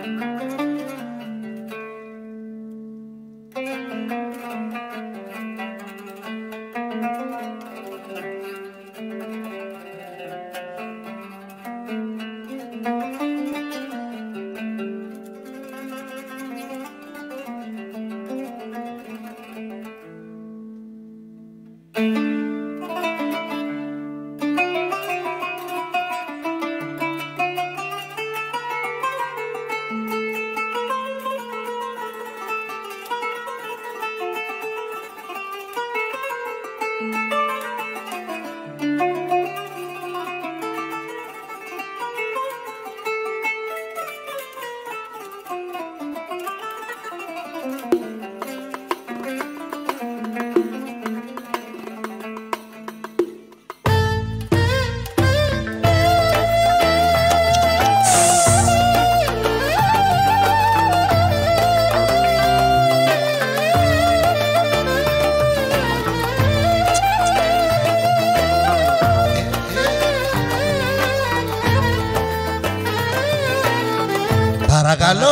Παρακαλώ.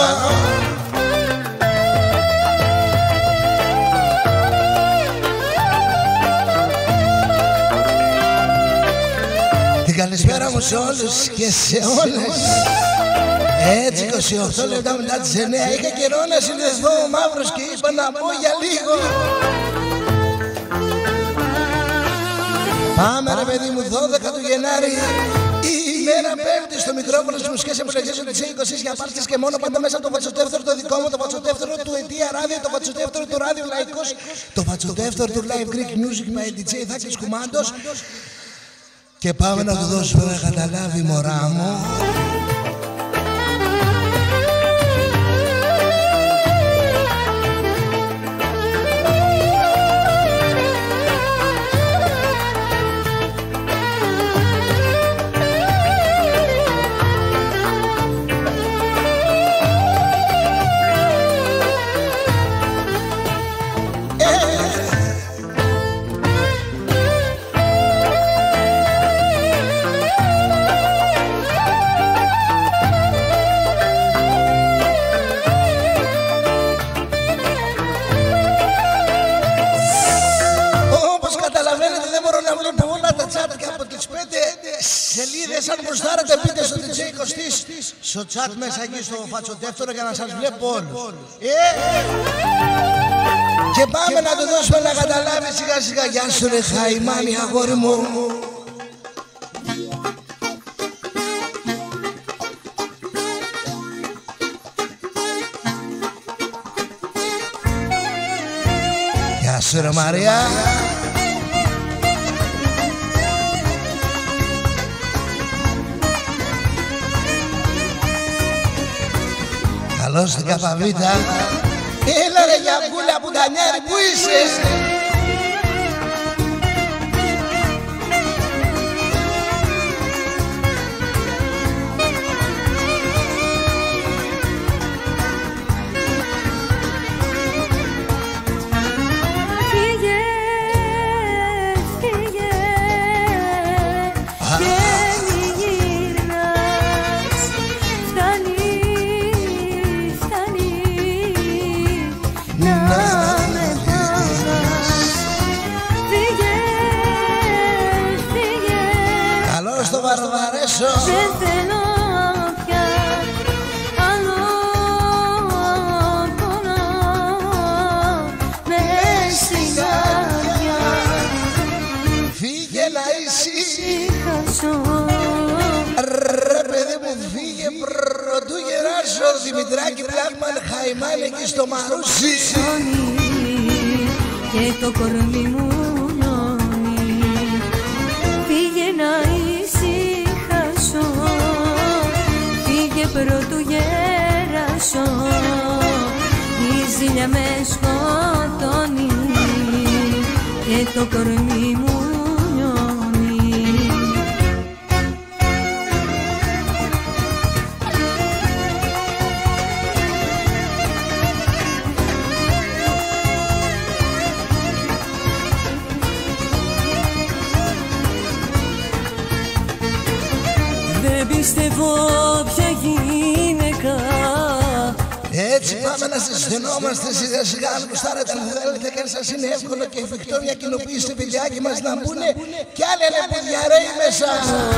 Την καλησπέρα μου σε όλους και σε όλες. Έτσι 28 λεπτά μετά τις 9 είχα καιρό να συνδεθώ ο Μαύρος και είπα να πω για λίγο. Πάμε ρε παιδί μου, 12 του Γενάρη. Η ημέρα πέφτει στο μικρόφωνο στις μουσικές επιλογές του DJ20 για πάρτις και μόνο πάντα μέσα από το βατσοτεύτερο το δικό μου, το βατσοτεύτερο του Αιτία Ράδιο, το βατσοτεύτερο του Ράδιο Λαϊκός, το βατσοτεύτερο του Live Greek Music με DJ Θάκης Κουμάντος. Και πάμε να του δώσουμε να καταλάβει, μωρά μου. Σελίδες, αν προστάρετε πείτε στο DJ20 στο chat μέσα εκεί στο φατσοτεύτερο για να σας βλέπω όλους. Και πάμε να του δώσουμε να καταλάβει σιγά σιγά. Γεια σου ρε Χαϊμάνι αγόρι μου. Γεια σου ρε Μαρία. Καλώς την Καπαβίτα. Έλα ρε γιαμπούλα πουτανιάρη, πού είσαι? Δεν θέλω πια άλλο πονώ μες στην καρδιά. Φύγε να ησυχάσω. Ρε παιδί μου φύγε πρωτού γεράσω. Δημητράκη Πλάκμαν Χαϊμάν εκεί στο Μαρούσι. Και το κορμί μου νιώνει. Φύγε να ησυχάσω. Φύγε πρωτού γεράσω. Η ζήλια με σκοτώνει. Και το κορμί μου πιστεύω πια γυναίκα Έτσι πάμε να συστηνόμαστε σιγά σιγά. Αν κουστάρετε αν θέλετε και αν σας είναι εύκολο και εφικτό μια κοινοποίηση στο βιντεάκι μας να μπουνε κι άλλοι λεπουδιαρέοι μέσα.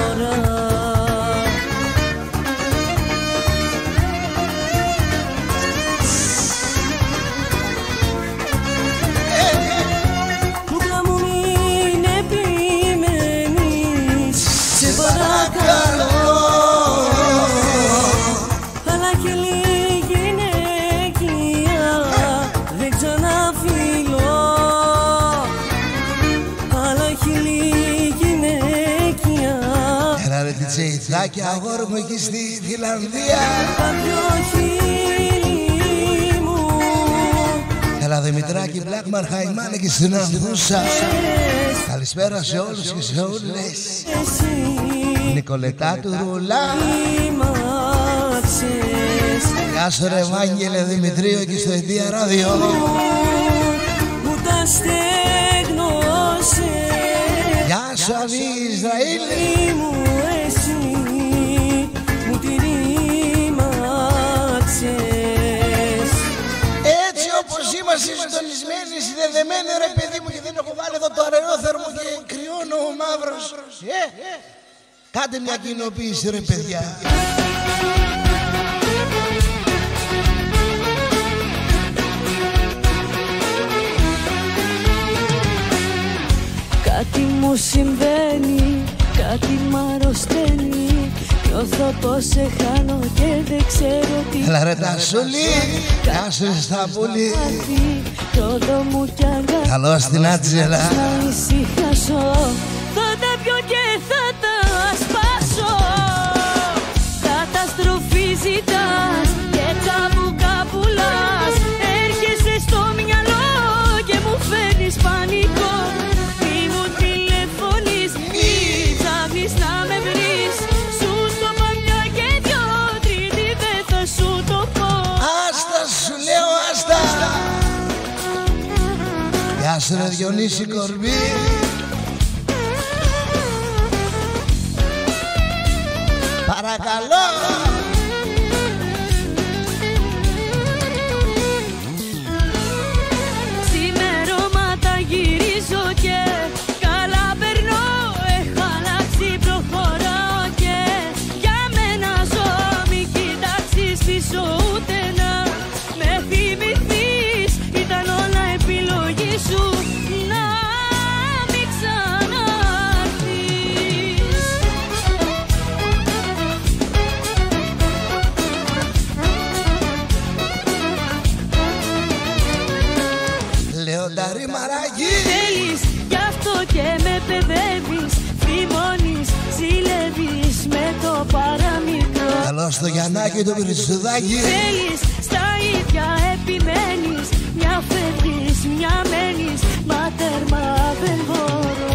Κούκλα μου μην επιμένεις, σε παρακαλώ. Αλλά και λίγη γυναικεία δεν ξαναφυλώ. Αλλά και λίγη γυναικεία. Έλα ρε τιτσέιθάκι αγόρι μου εκεί στη Φιλανδία. Κάποιο χείλη μου. Έλα Δημητράκη Blackmar Χαϊμάνη και στην Ανθούσα. Καλησπέρα σε όλους και σε όλες. Νικολετά του Ρουλά. Γεια σου ρε Ευάγγελε Δημητρίου και στο Αιτία Ράδιο. Μου τα στέγνωσε. Γεια σου Αβί Ισραήλ. Μου εσύ μου την ρήμαξες. Έτσι όπως είμαστε συντονισμένοι, συνδεδεμένοι ρε παιδί μου, και δεν έχω βάλει εδώ το αερόθερμο και κρυώνω ο μαύρος. Κάντε μια κοινοποίηση ρε παιδιά. Κάτι μου συμβαίνει, κάτι μ' αρρωσταίνει. Νιώθω πως σε χάνω και δεν ξέρω τι. Έλα ρε Τασούλη, γεια σου Σταμπούλη. Τότε μου κι αγκά. Καλώς την Άτζελα. Να ησυχάσω, θα τα πιω και θα τα σπάσω. Καταστροφή ζητάς και τσαμπουκά πουλάς. Έρχεσαι στο μυαλό και μου φέρνεις πανικό. Μη μου τηλεφωνείς, μη ψάχνεις να με βρεις. Σου το παλιά και δυο τρίτη δεν θα σου το πω. Άστα σου λέω άστα. Γεια σου ρε Διονύση Κορμπή. Παρακαλώ. Σημερώματα γυρίζω και καλά περνώ. Έχω αλλάξει, προχωράω και για μένα ζω. Μη κοιτάξεις πίσω ούτε να με θυμηθείς. Ήταν όλα επιλογή σου να μην ξανάρθεις. Λεονταρή Μαράγη. Θέλεις γι' αυτό και με παιδεύεις. Φημώνεις, ζηλεύεις με το παραμικρό. Καλώς το Γιαννάκι το Περισσουδάκι. Θέλεις στα ίδια επιμένεις. Μια φεύγεις, μια μένεις. Μα τέρμα δεν μπορώ.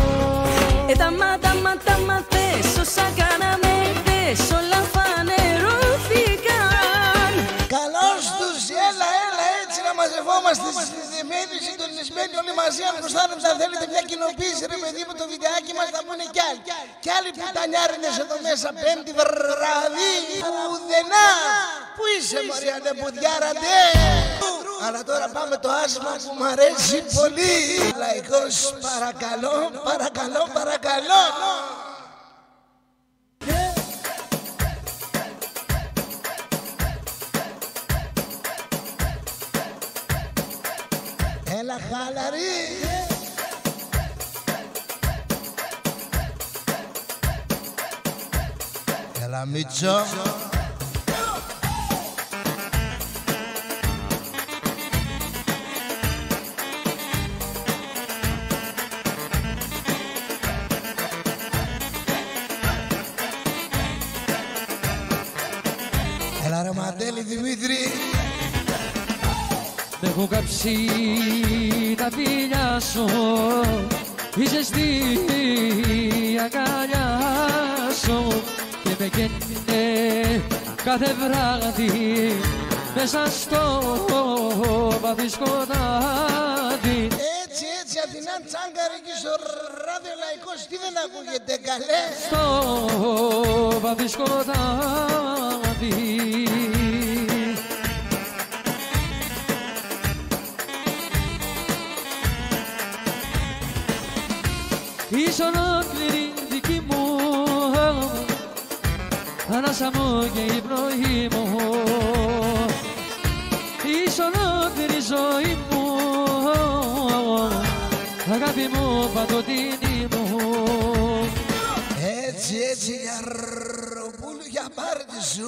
Τα θες, όσα κάναμε χθες. Όλα φανερώθηκαν. Καλώς τους, έλα έτσι να μαζευόμαστε συνδεδεμένοι, συντονισμένοι όλοι μαζί. Αν προστάρετε αν θέλετε μια κοινοποίηση ρε παιδί μου, το βιντεάκι μας θα πούνε κι άλλοι. Κι άλλοι πουτανιάρινες εδώ μέσα πέμπτη βράδυ. Πουδενά. Πού είσαι μωρία ντε πουδιάρα ντε. Αλλά τώρα πάμε το άσμα που μ' αρέσει πολύ. Λαϊκός παρακαλώ, παρακαλώ, παρακαλώ. Έλα χαλαρή. Έλα Μίτσο. Έλα ρε Μαντέλη Δημήτρη. Μ' έχω κάψει τα φιλιά σου, η ζεστή αγκαλιά σου και με καίνε κάθε βράδυ μέσα στο βαθύ σκοτάδι. Έτσι Αθηνά Τσάγκαρη και στο ράδιο Λαϊκός, τι δεν ακούγεται καλέ. Στο βαθύ σκοτάδι. ανάσα μου και η πνοή μου, είσαι ολόκληρη ζωή μου, αγάπη μου παντοτινή μου. Έτσι, έτσι, για ροπούλου, για πάρτι σου.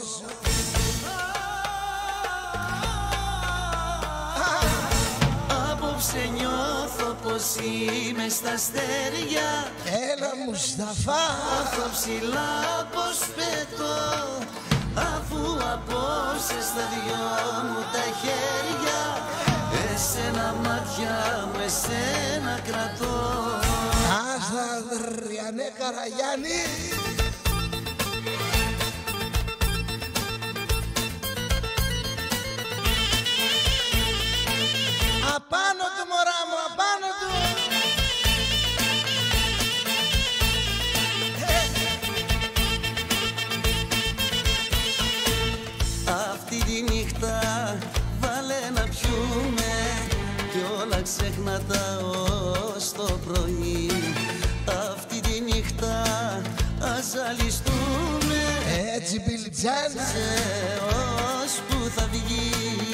Απόψε νιώθω πως είμαι στα αστέρια. Έλα Μουσταφά, Νιώθω ψηλά πως πετώ, αφού απόψε στα δυο μου τα χέρια εσένα μάτια μου, εσένα κρατώ. άστα Δριανέ Καραγιάννη. Απάνω του μωρά μου, απάνω του. Αυτή τη νύχτα βάλε να πιούμε κι όλα ξέχνα τα ως το πρωί. Αυτή τη νύχτα ας ζαλιστούμε Έτσι Μπιλτζάν. ως που θα βγει.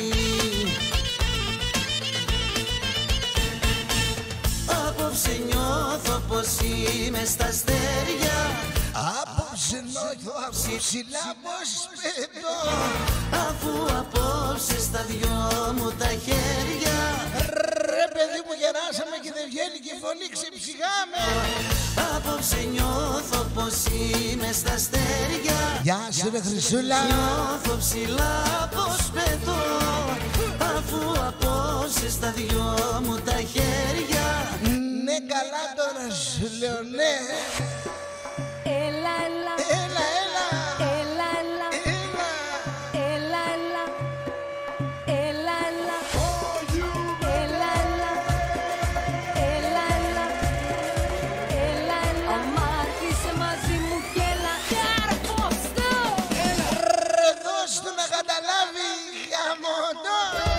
Απόψε νιώθω πως είμαι στα αστέρια. Απόψε νιώθω από ψηλά πως πετώ, Αφού απόψε στα δυο μου τα χέρια ρε παιδί μου γεράσαμε και δεν βγαίνει και η φωνή ξεψυχάμε. απόψε νιώθω πως είμαι στα αστέρια. Γεια σου ρε Χρυσούλα. Νιώθω ψηλά πως πετώ, αφού απόψε στα δυο μου τα χέρια. Ναι καλά τώρα σου λέω ναι. Έλα, έλα, Έλα, έλα, έλα, έλα, έλα. έλα, έλα, έλα, έλα, έλα, έλα, έλα, έλα, έλα, έλα. Αμάρτησε μαζί μου κι έλα, καρφώστο. Ρε δώσ' του να καταλάβει γαμώτο.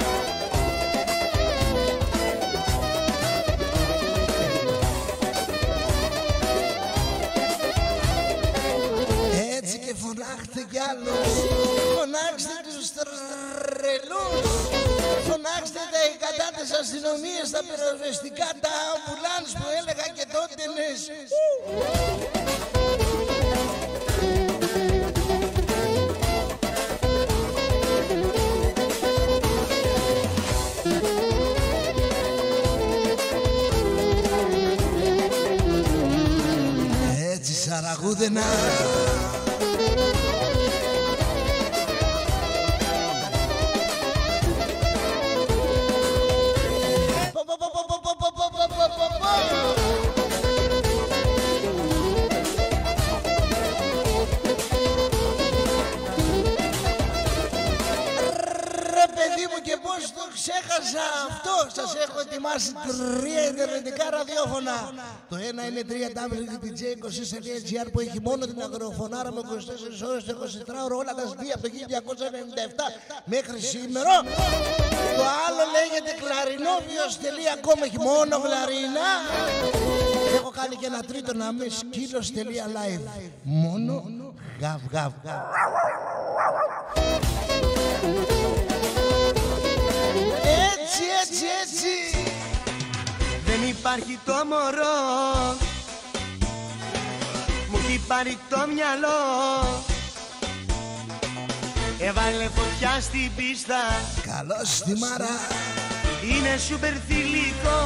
Έτσι και φωνάχτε κι άλλους. Φωνάξτε τους τρελούς. Φωνάξτε τα εκατάτες αστυνομίες, τα πυροσβεστικά, τα αμπουλάνς που έλεγα και τότε ναι. Έτσι σαραγούδαινα. Ρε παιδί μου και πώς το ξέχασα αυτό. Σας έχω ετοιμάσει 3 ιντερνετικά ραδιόφωνα. Το ένα είναι www.dj24.gr που έχει μόνο την αγροφωνάρα με 24 ώρες το 24ωρο όλα τα στοιχεία από το 1997 μέχρι σήμερα. Το άλλο λέγεται κλαρινόβιος.com, έχει μόνο κλαρίνα. Έχω κάνει και ένα τρίτο να είμαι σκύλος.live. Μόνο γαβ γαβ. Έτσι, έτσι, έτσι. Δεν υπάρχει το μωρό, μου έχει πάρει το μυαλό. Έβαλε φωτιά στην πίστα, Καλώς τη μάρα. είναι σούπερ θηλυκό.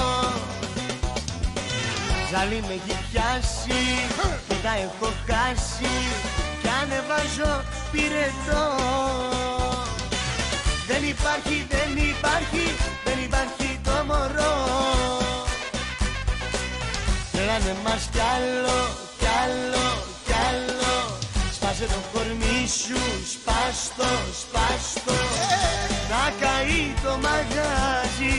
Ζαλί με έχει πιάσει και τα έχω χάσει κι ανεβάζω πυρετό. Δεν υπάρχει, δεν υπάρχει, δεν υπάρχει το μωρό. Θέλανε μας κι άλλο, κι άλλο, κι άλλο. Σπάσε το κορμί σου, σπάστο, σπάστο. Να καεί το μαγάζι.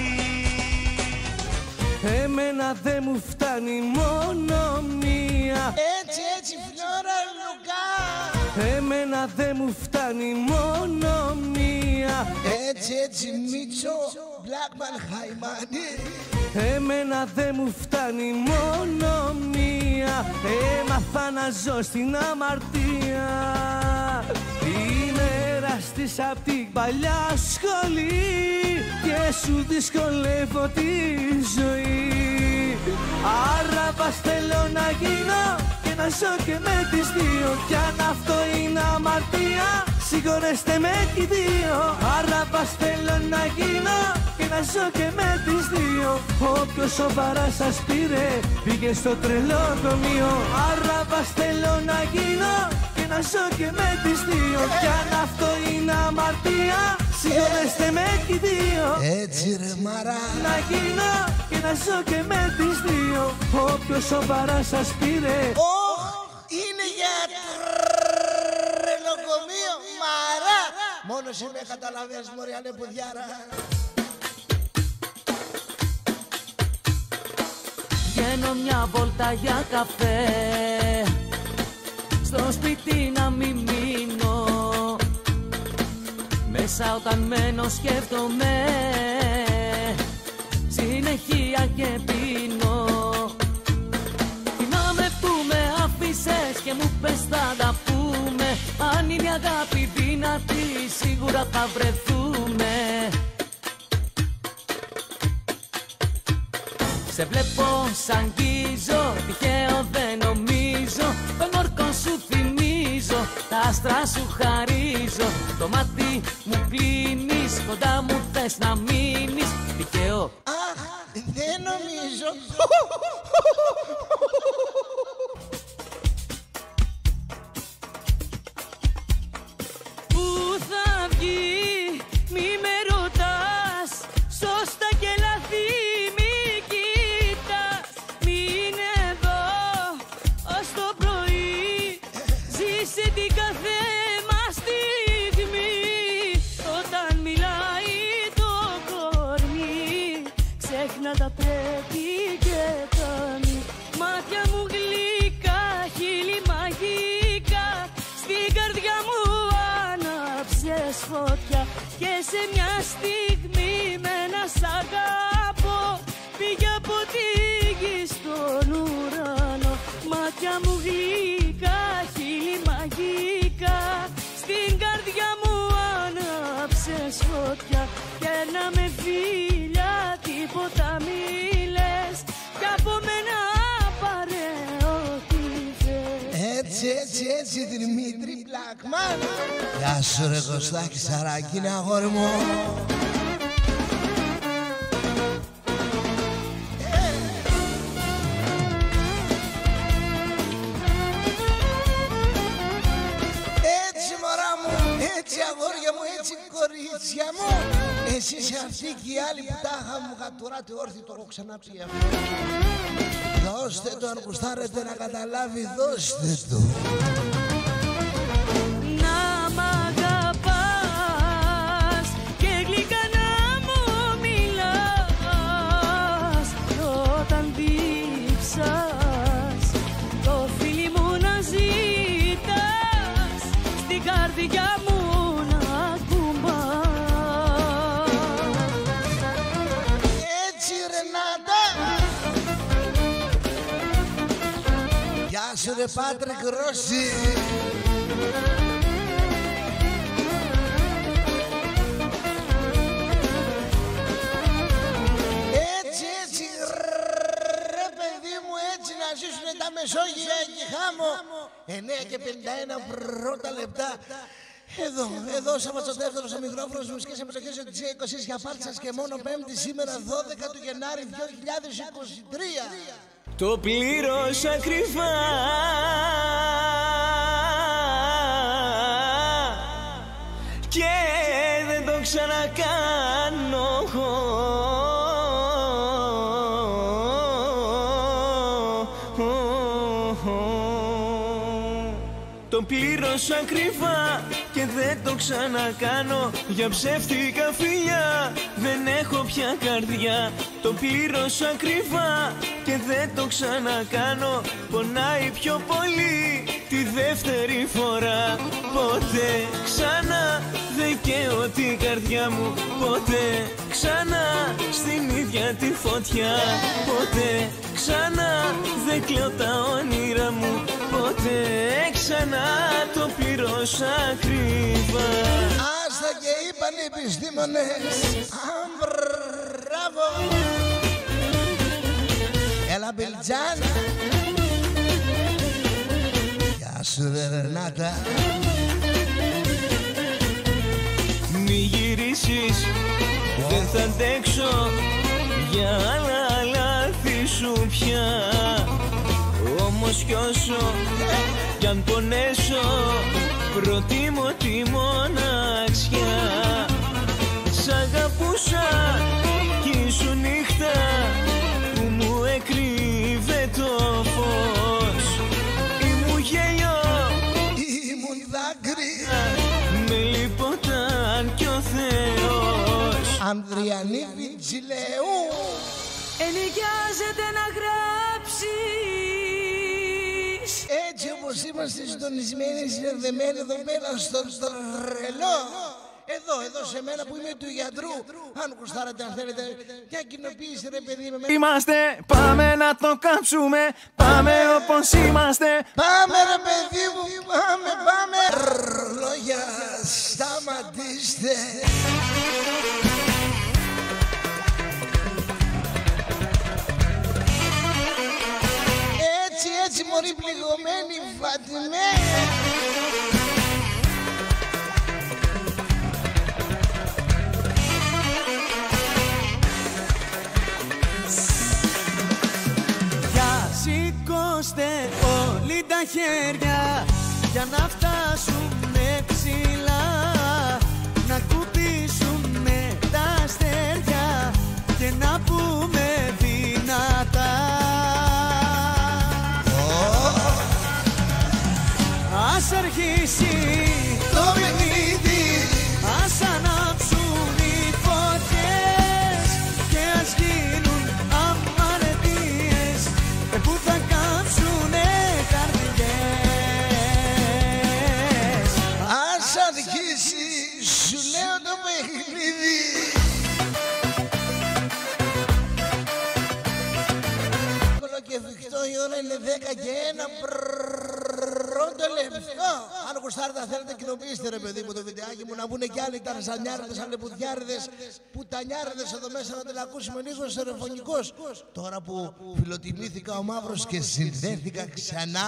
Εμένα δεν μου φτάνει μόνο μία. Έτσι, έτσι, Φλόρα Λουκά. Εμένα δεν μου φτάνει μόνο μία. Έτσι, έτσι, Μίτσο, Blackman Χαϊμάνι. Εμένα δεν μου φτάνει μόνο μία. Έμαθα να ζω στην αμαρτία. Είμαι εραστής απ' την παλιά σχολή και σου δυσκολεύω τη ζωή. Άραβας θέλω να γίνω και να ζω και με τις δύο. Κι αν αυτό είναι αμαρτία, συγχωρέστε με κι δύο. Άραβας θέλω να γίνω και να ζω και με τις δύο. Όποιος σοβαρά σας πήρε πήγε στο τρελοδομείο. Άραβας θέλω να γίνω και να ζω και με τις δύο. Κι αν αυτό είναι αμαρτία, συγχωρέστε με κι δύο. Έτσι ρε μαρά. Να γίνω και να ζω και με τις δύο. Όποιος σοβαρά σας πήρε. Είναι για τρελοκομείο μαρά. Μόνο εσύ με καταλαβαίνεις μωρή ανεπουδιάρα. Βγαίνω μια βόλτα για καφέ, στο σπίτι να μην μείνω. Μέσα όταν μένω σκέφτομαι συνεχεία και πίνω. Θυμάμαι που με άφησες και μου πες θα τα πούμε. Αν είναι αγάπη δυνατή σίγουρα θα βρεθούμε. Σε βλέπω, σ' αγγίζω, τυχαίο δεν νομίζω. Τον όρκο σου θυμίζω, τα άστρα σου χαρίζω. Το μάτι μου κλείνεις, κοντά μου θες να μείνεις. Τυχαίο. Αχ, δεν νομίζω. Πού θα βγει, μη με ρωτάς, σώστα και λαθή μη κοιτάς. Μείνε εδώ ως το πρωί, ζήσε την κάθε μας στιγμή. Όταν μιλάει το κορμί, ξέχνα τα πρέπει και τα μη. Μάτια μου γλυκά, χείλη μαγικά, στην καρδιά μου άναψες φωτιά. Και σε μια στιγμή με ένα σ' αγαπώ, πήγε από τη γη στον ουρανό. Μάτια μου γλυκά, χείλη μαγικά, στην καρδιά μου άναψες φωτιά. Κέρνα με φίλια, τίποτα μη λες, κι από μένα πάρε ό,τι θες. Έτσι Δημήτρη Μπλακμάν. Γεια σου ρε Κωστάκη Σαρακίνη αγόρι μου. Έτσι μωρά μου, έτσι αγόρια μου, έτσι κορίτσια μου. Εσύ είσαι αυτή και οι άλλοι που τάχα μου κατουράτε όρθι, το έχω ξαναπεί αυτό. Δώστε το αν γουστάρετε να καταλάβει, δώστε το. Να μ' αγαπάς και γλυκά να μου μιλάς. Όταν δίψας το φίλι μου να ζητάς, στην καρδιά μου να ακουμπάς. Έτσι Ρενάτα. Γεια σου ρε Πάτρικ Ρώση. Έτσι ρε παιδί μου, έτσι να ζήσουνε τα Μεσόγεια εκεί χάμω. 9 και 51 πρώτα λεπτά. Εδώ Σαββατοδεύτερος ο μικρόφωνος μουσικές επιλογές του G20 για πάρτι σας και μόνο Πέμπτη σήμερα 12 του Γενάρη 2023. Το πλήρωσα κρυφά και δεν το ξανακάνω. Το πλήρωσα κρυφά και δεν το ξανακάνω. Για ψεύτικα φιλιά δεν έχω πια καρδιά. Το πλήρωσα κρυφά και δεν το ξανακάνω. Πονάει πιο πολύ τη δεύτερη φορά. Ποτέ ξανά δεν καίω την καρδιά μου. Ποτέ ξανά στην ίδια τη φωτιά. Ποτέ ξανά δεν κλαίω τα όνειρα μου. Ποτέ ξανά το πληρώσα ακριβά. Άστα και είπαν οι επιστήμονες. Μπράβο. Έλα Μπιλτζάν. Γεια σου Ρενάτα. Μη γυρίσεις, δεν θα αντέξω για άλλα λάθη σου πια. Όμως κι όσο κι αν πονέσω, προτιμώ τη μοναξιά. Σ' αγαπούσα κι ήσουν νύχτα που μου εκρύβε το φως. Ήμουν γέλιο, ήμουν δάκρυ, με λιποταν κι ο Θεός. Ανδριανή Βιτζιλεού. Ενοικιάζεται να γράψεις. Έτσι όπως είμαστε συντονισμένοι, συνδεδεμένοι εδώ πέρα στο τρελό. Εδώ σε μένα που είμαι του γιατρού. Αν κουστάρατε αν θέλετε μια κοινοποίηση ρε παιδί με. Είμαστε, πάμε να το κάψουμε. Πάμε όπως είμαστε. Πάμε ρε παιδί μου, πάμε. Ρολόγια, σταματήστε. Έτσι μωρή πληγωμένη Φατιμέ. Σηκώστε όλοι τα χέρια για να φτάσουμε ψηλά, να κουμπίσουμε τα αστέρια και να πούμε δυνατά. Ας αρχίσει το παιχνίδι, ας ανάψουν οι φωτιές και ας γίνουν αμαρτίες που θα κάψουνε καρδιές. Ας αρχίσει, σου λέω το παιχνίδι. Και εφικτό η ώρα είναι 10 και 1 πρώτο λεπτό. Αν γουστάρετε θα θέλετε κοινοποιήστε ρε παιδί μου το βιντεάκι μου, να βγουν κι άλλοι ταρζανιάριδες, αλεπουδιάριδες, πουτανιάριδες εδώ μέσα να την ακούσουμε λίγο στερεοφωνικός. Τώρα που φιλοτιμήθηκα ο Μαύρος και συνδέθηκα ξανά.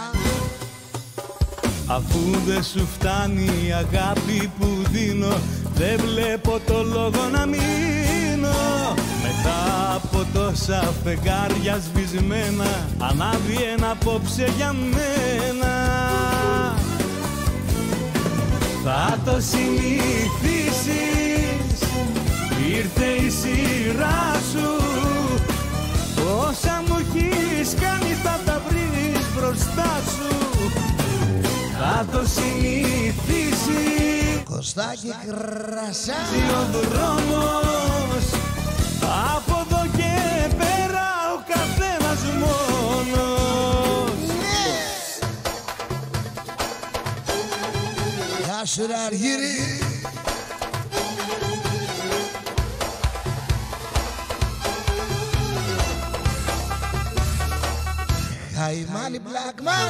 Αφού δεν σου φτάνει η αγάπη που δίνω, δεν βλέπω το λόγο να μείνω. Μετά από τόσα φεγγάρια σβησμένα, ανάβει ένα απόψε για μένα. Θα το συνηθίσεις, ήρθε η σειρά σου. Όσα μου έχεις κάνει θα τα βρεις μπροστά σου. Θα το συνηθίσεις. Κωστάκι κρασά. Ο δρόμος από εδώ και πέρα ο καθένας μόνος. Γεια σου ρε Αργύρι. Χαϊμάνι Blackman.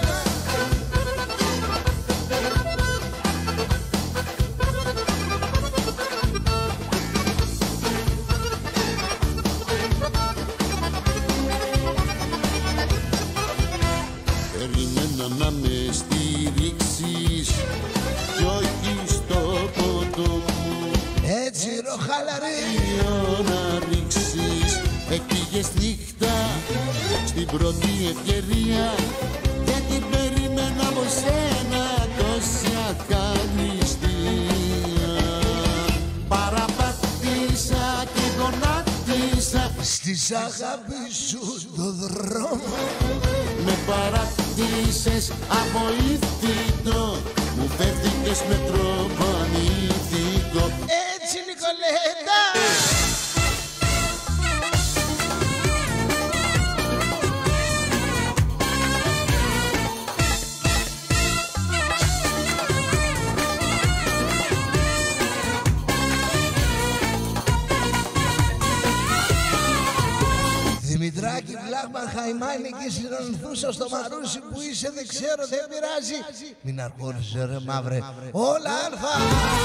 Περίμενα να με στηρίξεις κι όχι στο πόντο μου. Έτσι ροχαλαρή. Να ρίξεις, επήγες νύχτα στην πρώτη ευκαιρία, γιατί περίμενα από σένα τόση ακαλυστία. Παραπατήσα και γονάτισα Στις αγάπη σου το δρόμο. με παρατήσες αβοήθητο, μου φεύγηκες με τρόπο ανήθικο. Έτσι Νικολέτα. Δημητράκη Βλάχμαν Χαϊμάνη και συνονθούσα στο Μαρούσι που είσαι, δεν ξέρω, δεν πειράζει. Μην αρχόρισε ρε μαύρε, όλα αλφα.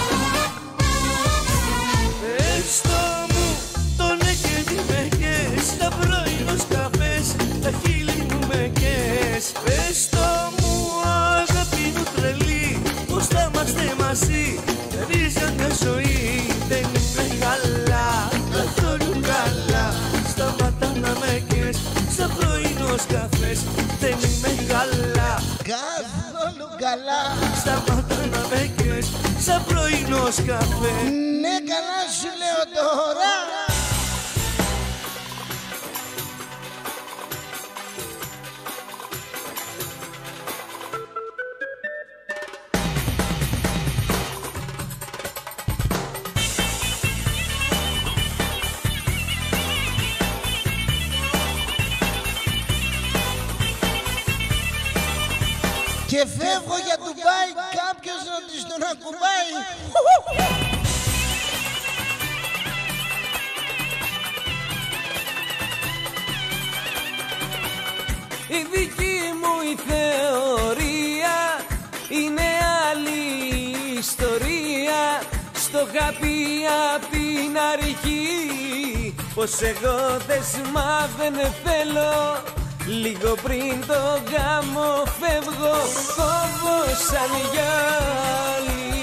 Πες το μου τον έκαιγε με κες, τα πρωινός καφές, τα χείλη μου με κες. Πες το μου αγάπη μου τρελή, πως θα είμαστε μαζί, ρίζα μια ζωή. Δεν είμαι καλά, καθόλου καλά, σταμάτα να με κες, στα πρωινός καφές. Δεν είμαι καλά, καθόλου καλά, σταμάτα να με κες, σαν πρωινός καφέ. ναι καλά σου λέω τώρα. Και φεύγω για Ντουμπάι, κάποιος να της τον ακουμπάει. Η δική μου η θεωρία είναι άλλη ιστορία. Στο είχα πει απ' την αρχή πως εγώ δεσμά δεν θέλω. Λίγο πριν το γάμο φεύγω, φόβος σαν γυάλι.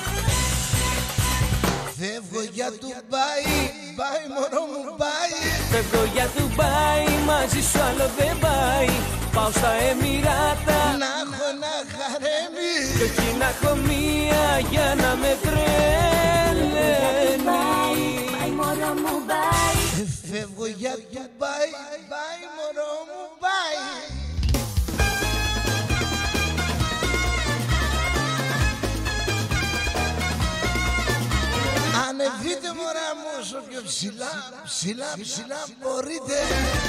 Φεύγω για Ντουμπάι, πάει μωρό μου πάει. Φεύγω για Ντουμπάι, μαζί σου άλλο δεν πάει. Πάω στα Εμιράτα, Να έχω ένα χαρέμι, κι όχι να έχω μία για να με τρελαίνει. Πάει μωρό μου πάει. φεύγω για Ντουμπάι, πάει μωρό μου πάει. Ανεβείτε μωρά μου όσο πιο ψηλά, ψηλά, ψηλά μπορείτε.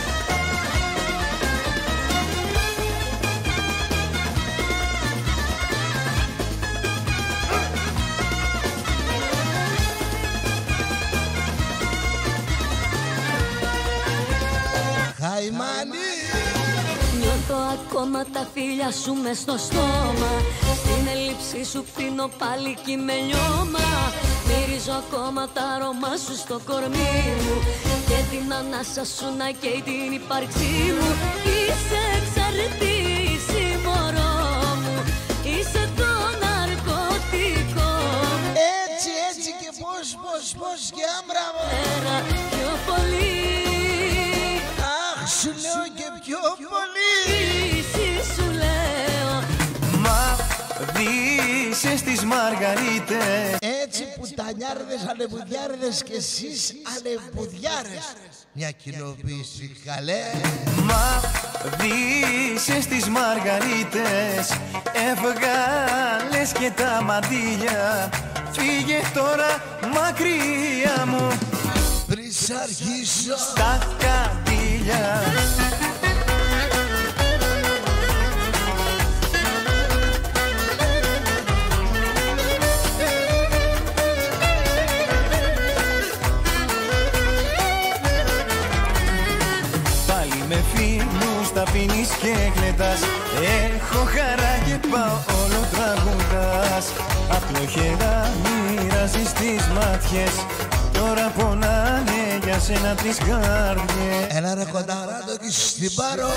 Χαϊμάνι, Νιώθω ακόμα τα φίλια σου μες στο στόμα. Στην έλλειψή σου πίνω πάλι κι με λιώμα. Μυρίζω ακόμα τα αρώμα σου στο κορμί μου και την ανάσα σου να καίει την ύπαρξή μου. Είσαι εξαρτήση μωρό μου, είσαι το ναρκωτικό μου. έτσι, έτσι και πώς και άμπραβο. Πέρα πιο πολύ, Αχ, σου λέω και πιο πολύ. εσύ σου λέω. Μα δύσες τις μαργαρίτες, Έτσι πουτανιάρδες, αλεπουδιάρδες και εσείς αλεπουδιάρες. Μια κοινοποίηση καλέ. μα δύσες τις μαργαρίτες, έβγαλες και τα μαντήλια. Φύγε τώρα μακριά μου Πριν σ' αρχίσω στα κατήλια. Πάλι με φίλους τα πίνεις και κλαιτάς. Έχω χαρά και πάω όλο τραγουδάς. Απλοχερά μοιράζεις τις μάτιες, τώρα πονάνε για σένα τις καρδιές. Έλα ρε κονταράτο κι στην πάρω.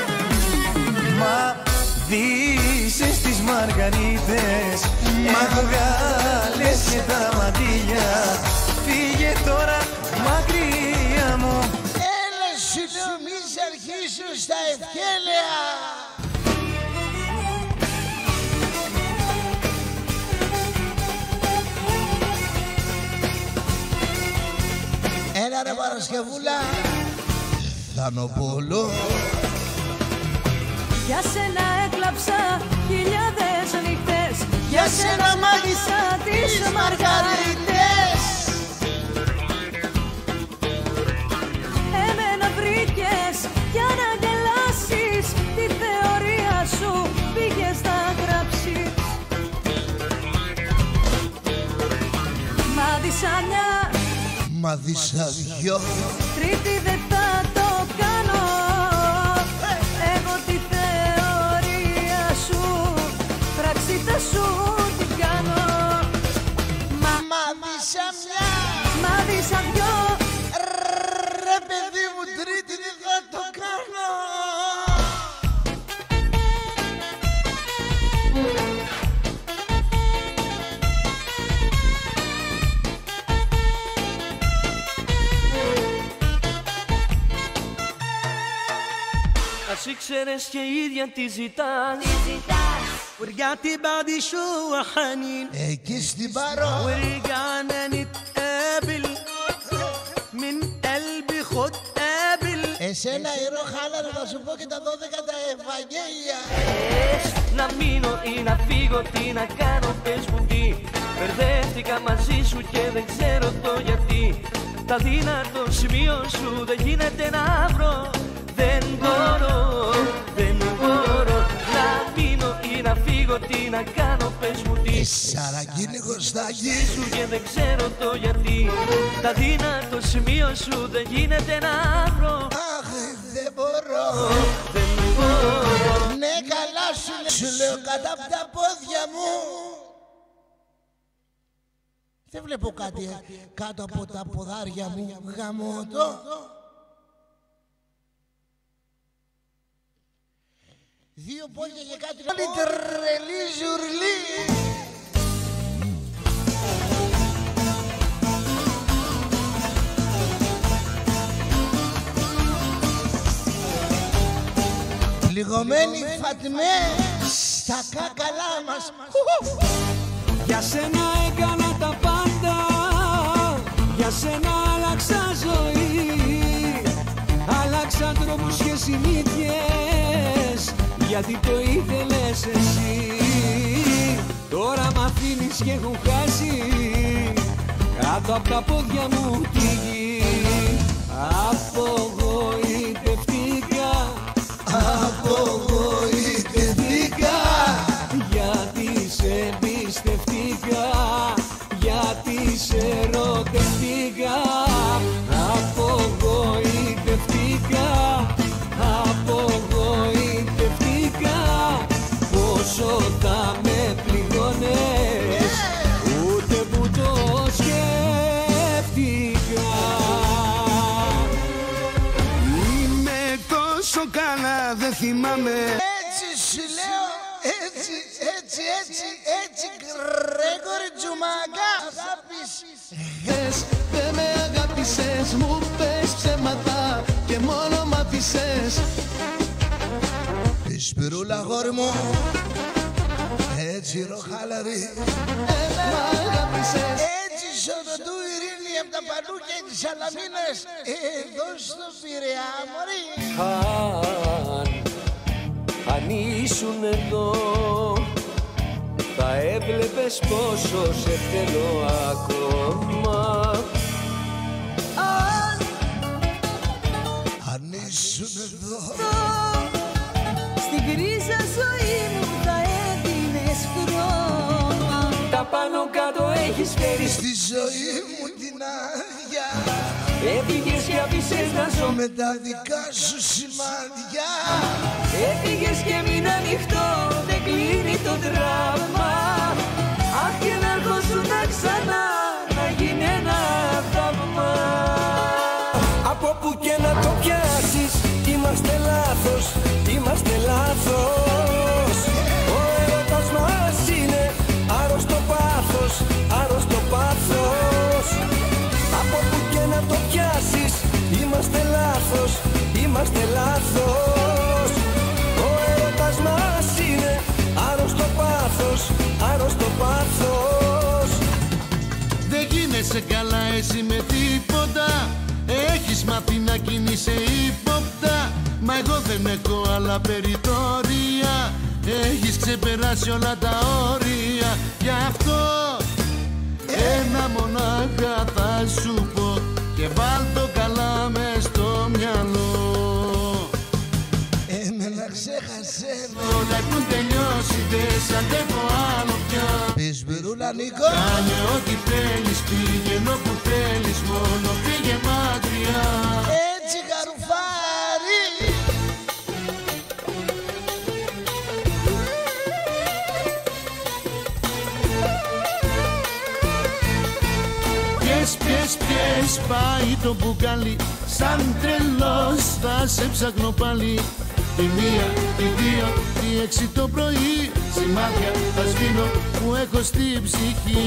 Μα δύσες τις μαργαρίτες, έβγαλες και τα μαντήλια. Φύγε τώρα μακριά μου. Έλα σου λέω μη σ' αρχίσω στα ευχέλαια. Έλα ρε Παρασκευούλα Θανοπόλο. Για σένα έκλαψα χιλιάδες νύχτες, Για σένα μάγισσα τις μαργαρίτες. εμένα βρήκες για να γελάσεις. Τη θεωρία σου πήγες να γράψεις. Μα δυσανιά, Μα δισαδιό τρίτη δεν θα το κάνω. τι θα σου την κάνω. Μα δίσα μια, Μα δίσα δυο. ρε παιδί μου, τρίτη τι θα το κάνω. Ας ήξερες και η ίδια τι ζητάς. ورجعت بعد شو وحنين Εκεί στην Παρό ورجعنا نتقابل من قلبي خد قابل. εσένα ηρώ χάλαρο θα σου πω και τα 12 τα Ευαγγέλια. Να μείνω ή να φύγω, τι να κάνω, πες μου τι. Μπερδεύτηκα μαζί σου και δεν ξέρω το γιατί. Τα δύνατο σημείο σου δεν γίνεται να βρω. Δεν μπορώ, δεν μπορώ. Να μείνω ή να φύγω, τι να κάνω, πες μου τι. Σαρακίνη Κωστάκη Σου και δεν ξέρω το γιατί. Τα δύνατο σημείο σου δεν γίνεται να βρω. αχ, δεν μπορώ. Δεν μπορώ. Ναι, καλά σου λέω. Σου λέω κάτω από τα πόδια μου. Δεν βλέπω κάτι κάτω από τα ποδάρια μου. Γαμώτο. Δύο πόδια και κάτι. Όλη τρελή ζουρλή. Λιγωμένη Φατμέ στα κάκαλά μας. Για σένα έκανα τα πάντα, για σένα άλλαξα ζωή. Άλλαξα τρόπους και συνήθειες, γιατί το ήθελες εσύ. Τώρα μ' αφήνεις και έχω χάσει κάτω απ' τα πόδια μου τη γη. Απογοητευτήκα, Απογοητευτήκα, γιατί σε εμπιστευτήκα, γιατί σε ερωτευτήκα. Απογοητευτήκα, απογοητευτήκα. Πόσο θα με πληγώνες, ούτε που το σκέφτηκα. Είμαι τόσο καλά, δεν θυμάμαι. έτσι σου λέω, έτσι, Γκρέγορη Τζουμαγκά. Αγάπης, Δεν με αγάπησες, μου πες ψέματα και μόνο μ' άφησες. Σπυρούλα γόρι μου, έτσι ροχάλαρη. Μ' αγάπησες. Έτσι σοδοτού ειρήνη απ' τα παλούκια της Σαλαμίνας. Εδώ στο Πειραιά μωρή. Αν ήσουν εδώ, θα έβλεπες πόσο σε θέλω ακόμα. Αν ήσουν εδώ, Στην γκρίζα ζωή μου θα έδινες χρώμα. Τα πάνω κάτω έχεις φέρει. στη ζωή μου την άδεια, Έφυγες και άφησες να ζω. με τα δικά σου σημάδια. Έφυγες και μείνε ανοιχτό, δεν κλείνει το δράμα. Αχ, και να έρχοσουν ξανά, να γίνει ένα θαύμα. Από που και να το πιάσεις, είμαστε λάθος, είμαστε λάθος. Ο έρωτας μας είναι άρρωστο πάθος, άρρωστο πάθος. Από που και να το πιάσεις, είμαστε λάθος, είμαστε λάθος. Ο έρωτας μας είναι άρρωστο πάθος, άρρωστο πάθος. Δεν γίνεσαι καλά εσύ με τίποτα. Έχεις μάθει να κινείσαι ύποπτα. Μα εγώ δεν έχω άλλα περιτόρια. Έχεις ξεπεράσει όλα τα όρια. Γι' αυτό ένα μονάχα θα σου πω, και βάλ' το καλά μες στο μυαλό. Εμένα ξέχασε με. Όλα έχουν τελειώσει, δεν σ' αντέχω άλλο πια. Σπυρούλα Νίκο, Κάνε ό,τι θέλεις, πήγαινε όπου θέλεις, μόνο φύγε μακριά. έτσι γαρουφάρι. Πιες πάει το μπουκάλι, σαν τρελός θα σε ψάχνω πάλι. Τη μία, τη δύο, τη έξι το πρωί, σημάδια θα σβήνω που έχω στην ψυχή.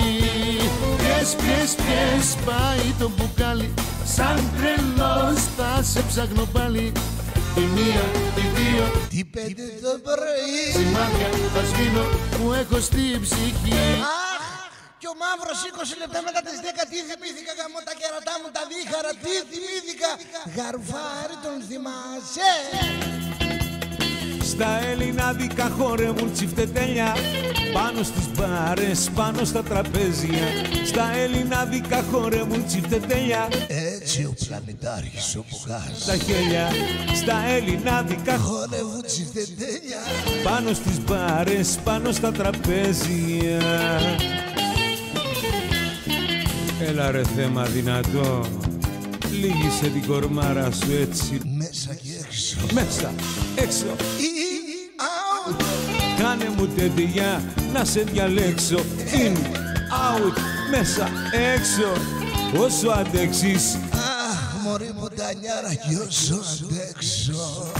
Πιες πάει το μπουκάλι, σαν τρελός θα σε ψάχνω πάλι. Τη μία, τη δύο, τι πέντε το πρωί, σημάδια θα σβήνω που έχω στην ψυχή. Κι ο μαύρος 20 λεπτά μετά τις 10 τι θυμήθηκα, γαμώ τα κερατά μου τα δίχαρα, τι θυμήθηκα, γαρουφάρι τον θυμάσαι. Στα ελληνάδικα χορεύουν τσιφτετέλια, πάνω στις μπάρες, πάνω στα τραπέζια. Στα ελληνάδικα χορεύουν τσιφτετέλια, έτσι ο πλανητάρχης ο Μπουγάς. στα χέλια, στα ελληνάδικα χορεύουν τσιφτετέλια, πάνω στις μπάρες, πάνω στα τραπέζια. Έλα ρε θέμα δυνατό, λύγησε την κορμάρα σου έτσι. Μέσα και έξω, Μέσα, έξω, out. κάνε μου τεντιά να σε διαλέξω. In, out, μέσα, έξω, όσο αντέξεις. Αχ, μωρή μοντανιάρα κι όσο αντέξω.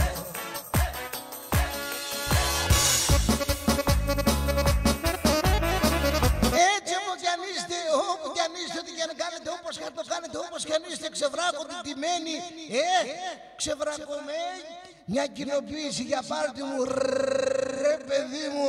Έτσι όπως κι αν είστε, όπου κι αν είστε, ό,τι κι αν κάνετε, όπως κι αν το κάνετε, όπως κι αν είστε ξεβράκωτοι τιμένοι, ξεβρακωμένοι. Μια κοινοποίηση για πάρτι μου, ρε παιδί μου.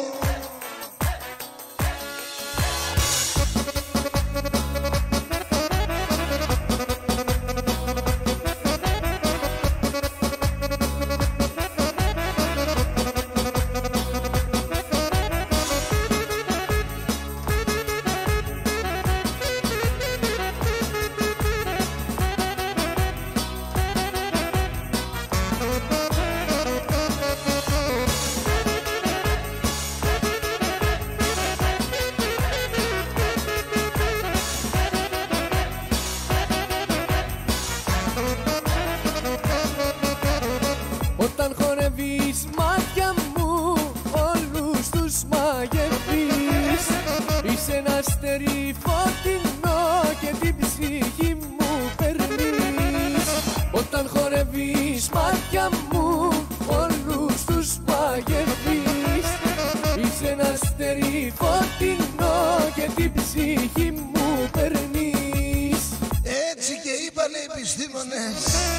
Όταν χορεύεις μάτια μου, όλους τους μαγεύεις. Είσαι ένα αστέρι φωτεινό και την ψυχή μου παίρνεις. Όταν χορεύεις μάτια μου, όλους τους μαγεύεις. Είσαι ένα αστέρι φωτεινό και την ψυχή μου παίρνεις. Έτσι και είπανε οι επιστήμονες.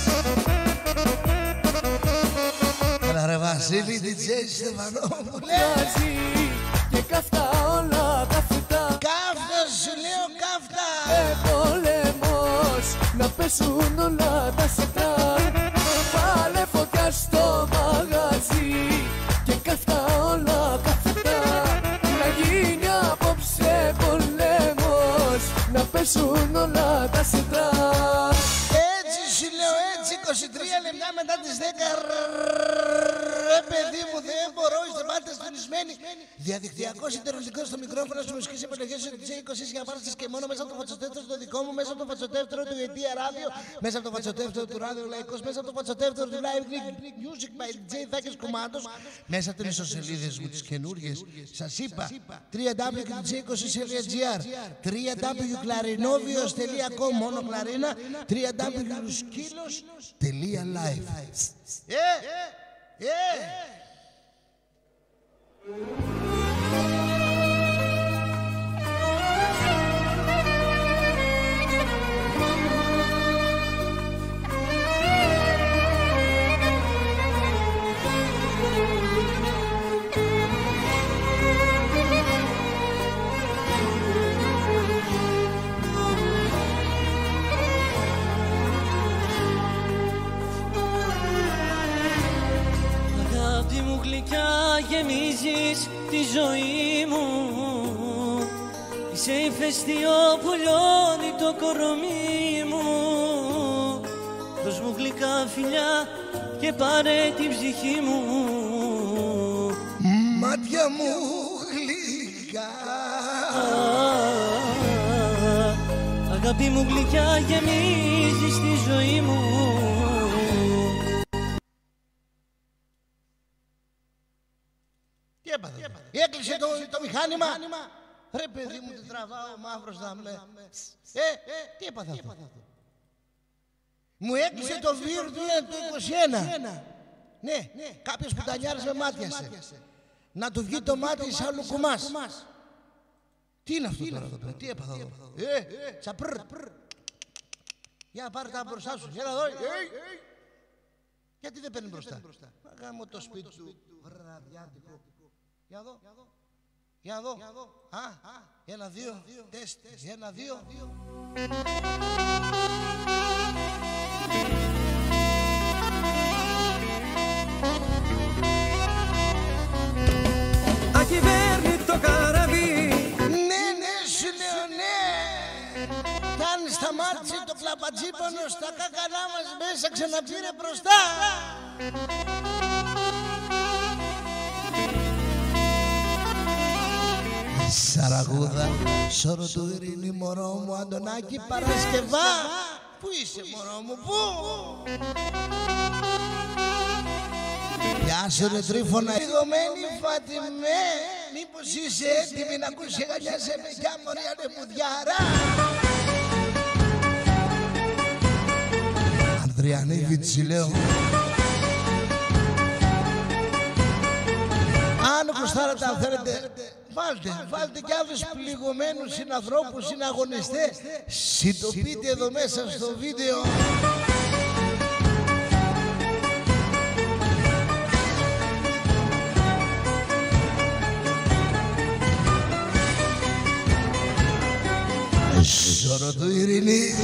Έλα ρε Βασίλη, DJ Στεφανόπουλε. Μοιάζει και καυτά όλα τα φυτά. Κάφτα σου λέω, κάφτα. Πόλεμος, να πέσουν όλα τα σιτά. Βάλε φωτιά στο μαγαζί και καυτά όλα τα φυτά. Να γίνει απόψε πολέμος, να πέσουν όλα τα σιτά. Έτσι σου λέω, έτσι 23 λεπτά μετά τις 10. Ρε παιδί μου, δεν μπορώ, είστε πάντα στονισμένοι. Διαδικτυακός ιντερνετικός στο μικρόφωνο στις μουσικές επιλογές του DJ 20 για πάρτες και μόνο μέσα από το φατσοτεύτερο το δικό μου, μέσα από το φατσοτεύτερο του Αιτία Ράδιο, μέσα από το φατσοτεύτερο του Ράδιο Λαϊκός, μέσα από το φατσοτεύτερο του Live Greek Music by DJ Θάκης Κουμάντος, μέσα από τις ιστοσελίδες μου τις καινούργιες. Σας είπα, www.dj20.gr, www.clarinovios.com, μόνο κλαρίνα, www.skilos.live. Αγάπη μου γλυκιά, γεμίζεις τη ζωή μου. Είσαι ηφαιστείο που λιώνει το κορμί μου. Δώσ' μου γλυκά φιλιά και πάρε την ψυχή μου. Μάτια μου γλυκά. Αγάπη μου γλυκιά, γεμίζεις τη ζωή μου. Τι έπαθε? Έκλεισε το μηχάνημα. Ρε παιδί μου, τι τραβάω μαύρος να με... Τι έπαθα αυτό. Μου έκλεισε το Virtual του 21. Ναι, κάποιος πουτανιάρης με μάτιασε. Να του βγει το μάτι σαν λουκουμάς. Τι είναι αυτό τώρα εδώ πέρα, τι έπαθα εδώ. Τσαπρρ. Για πάρε τα μπροστά σου, έλα εδώ. Γιατί δεν παίρνει μπροστά. Γάμω το σπίτι του βραδιάτικο. Για δω. Για δω. Ένα, δύο. Τεστ. Ένα, δύο. Ακυβέρνητο καραβί. Ναι, σου λέω ναι. Κι αν σταμάτησε το κλαπατζίπανο στα κακανά μας μέσα, ξαναπήρε μπροστά. Σαραγούδα, σώρο του Ειρήνη, μωρό μου, Αντωνάκη Παρασκευά. Πού είσαι μωρό μου, πού? Γεια σου ρε Τρίφωνα, λιγωμένη Φατιμέ. Μήπως είσαι έτοιμη να ακούσει γαλιά σε μεκιά μωρία ρε μουδιάρα? Ανδριανή Βιτσιλέο. Αν κουστάρατε αν θέλετε, βάλτε κι άλλους πληγωμένους συνανθρώπους, συναγωνιστές. Συντοπείτε εδώ μέσα στο βίντεο. Σώρο του Ειρήνη.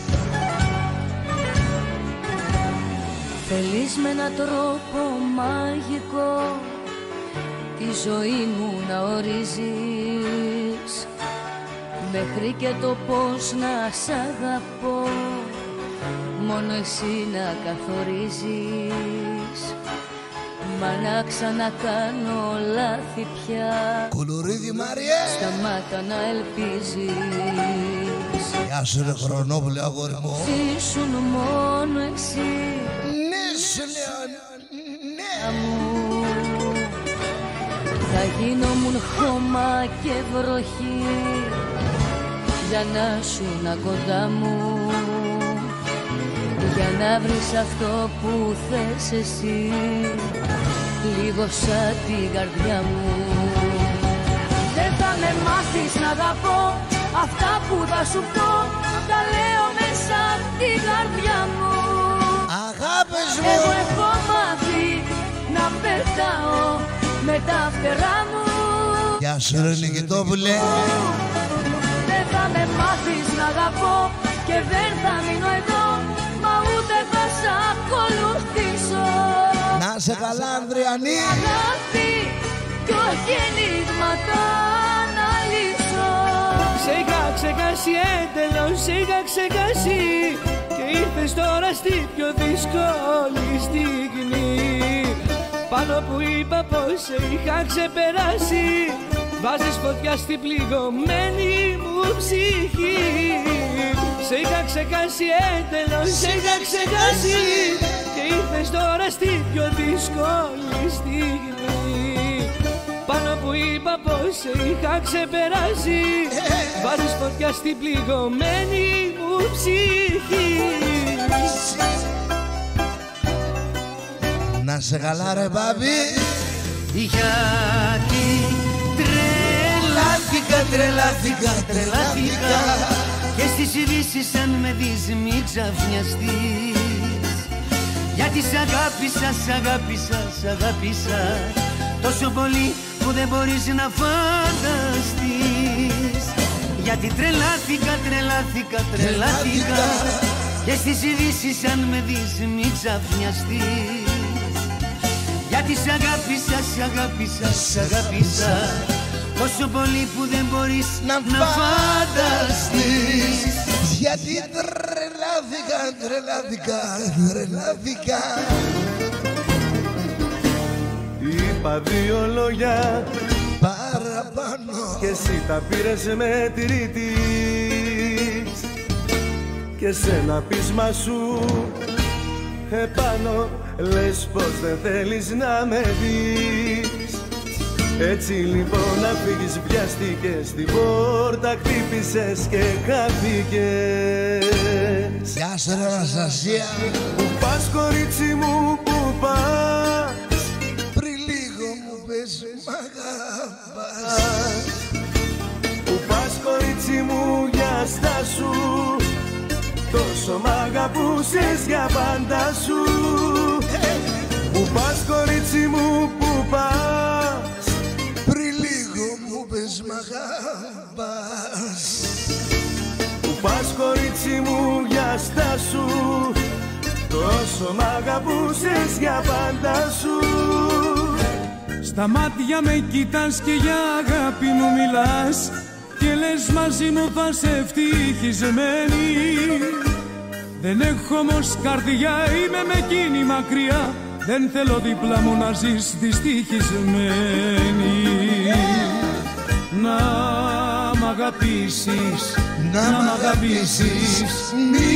Θέλεις με έναν τρόπο μαγικό τη ζωή μου να ορίζεις, μέχρι και το πώς να σ' αγαπώ μόνο εσύ να καθορίζεις. Μα να ξανακάνω λάθη πια, Κουλουρίδη Μαριέ, σταμάτα να ελπίζεις. Γεια σου ρε Χρονόπουλε αγόρι μου. Ζήσουν μόνο εσύ. Ναι σου λέω, ναι. Θα γίνομουν χώμα και βροχή για να σου να κοντά μου, για να βρεις αυτό που θες εσύ, λίγο σαν την καρδιά μου. Δεν θα με μάθεις να αγαπώ, αυτά που θα σου πω τα λέω μέσα απ' την καρδιά μου. Αγάπες μου, εγώ έχω μάθει να πετάω με τα φτερά μου. Γεια σου ρε Νικητόπουλε. Δεν θα με μάθεις να αγαπώ και δεν θα μείνω εδώ, μα ούτε θα σ' ακολουθήσω. Να σε καλά Ανδριανή. Αγάπη κι όχι ενίγματα να λύσω. Σε είχα ξεχάσει εντελώς, σε είχα ξεχάσει και ήρθες τώρα στη πιο δύσκολη στιγμή. Πάνω που είπα πως σε είχα ξεπεράσει, βάζεις φωτιά στην πληγωμένη μου ψυχή. Σε είχα ξεχάσει εντελώς, σε είχα ξεχάσει και ήρθες τώρα στη πιο δύσκολη στιγμή. Πάνω που είπα πως σε είχα ξεπεράσει, βάζεις φωτιά στην πληγωμένη μου ψυχή. Να σε καλά ρε μπάμπη. Γιατί τρελάθηκα και στις ειδήσεις αν με δεις μη ξαφνιαστείς. Γιατί σ' αγάπησα τόσο πολύ που δεν μπορείς να φανταστείς. Γιατί τρελάθηκα και στις ειδήσεις αν με δεις μη ξαφνιαστείς. Γιατί σ' αγάπησα τόσο πολύ που δεν μπορείς να φανταστείς. Γιατί τρελάθηκα. Είπα δύο λόγια παραπάνω και εσύ τα πήρες με τρίτης και σε ένα πείσμα σου επάνω λες πως δεν θέλεις να με δεις. Έτσι λοιπόν να φύγεις βιάστηκες, στην πόρτα χτύπησες και χάθηκες. Γεια σου ρε Αναστασία. Πού πας κορίτσι μου, πού πας? Πριν λίγο μου πες μ' αγαπάς. Πού πας κορίτσι μου, για στάσου, τόσο μ' αγαπούσες για πάντα σου. Πού πας κορίτσι μου, πού πας? Πριν λίγο μου πες μ' αγαπάς. Πού πας κορίτσι μου, για στάσου, τόσο μ' αγαπούσες για πάντα σου. Στα μάτια με κοιτάς και για αγάπη μου μιλάς και λες μαζί μου θα σε ευτυχισμένη. Δεν έχω όμως καρδιά, είμαι με εκείνη μακριά, δεν θέλω δίπλα μου να ζεις δυστυχισμένη. Να μ' αγαπήσεις, να μ' αγαπήσεις, μη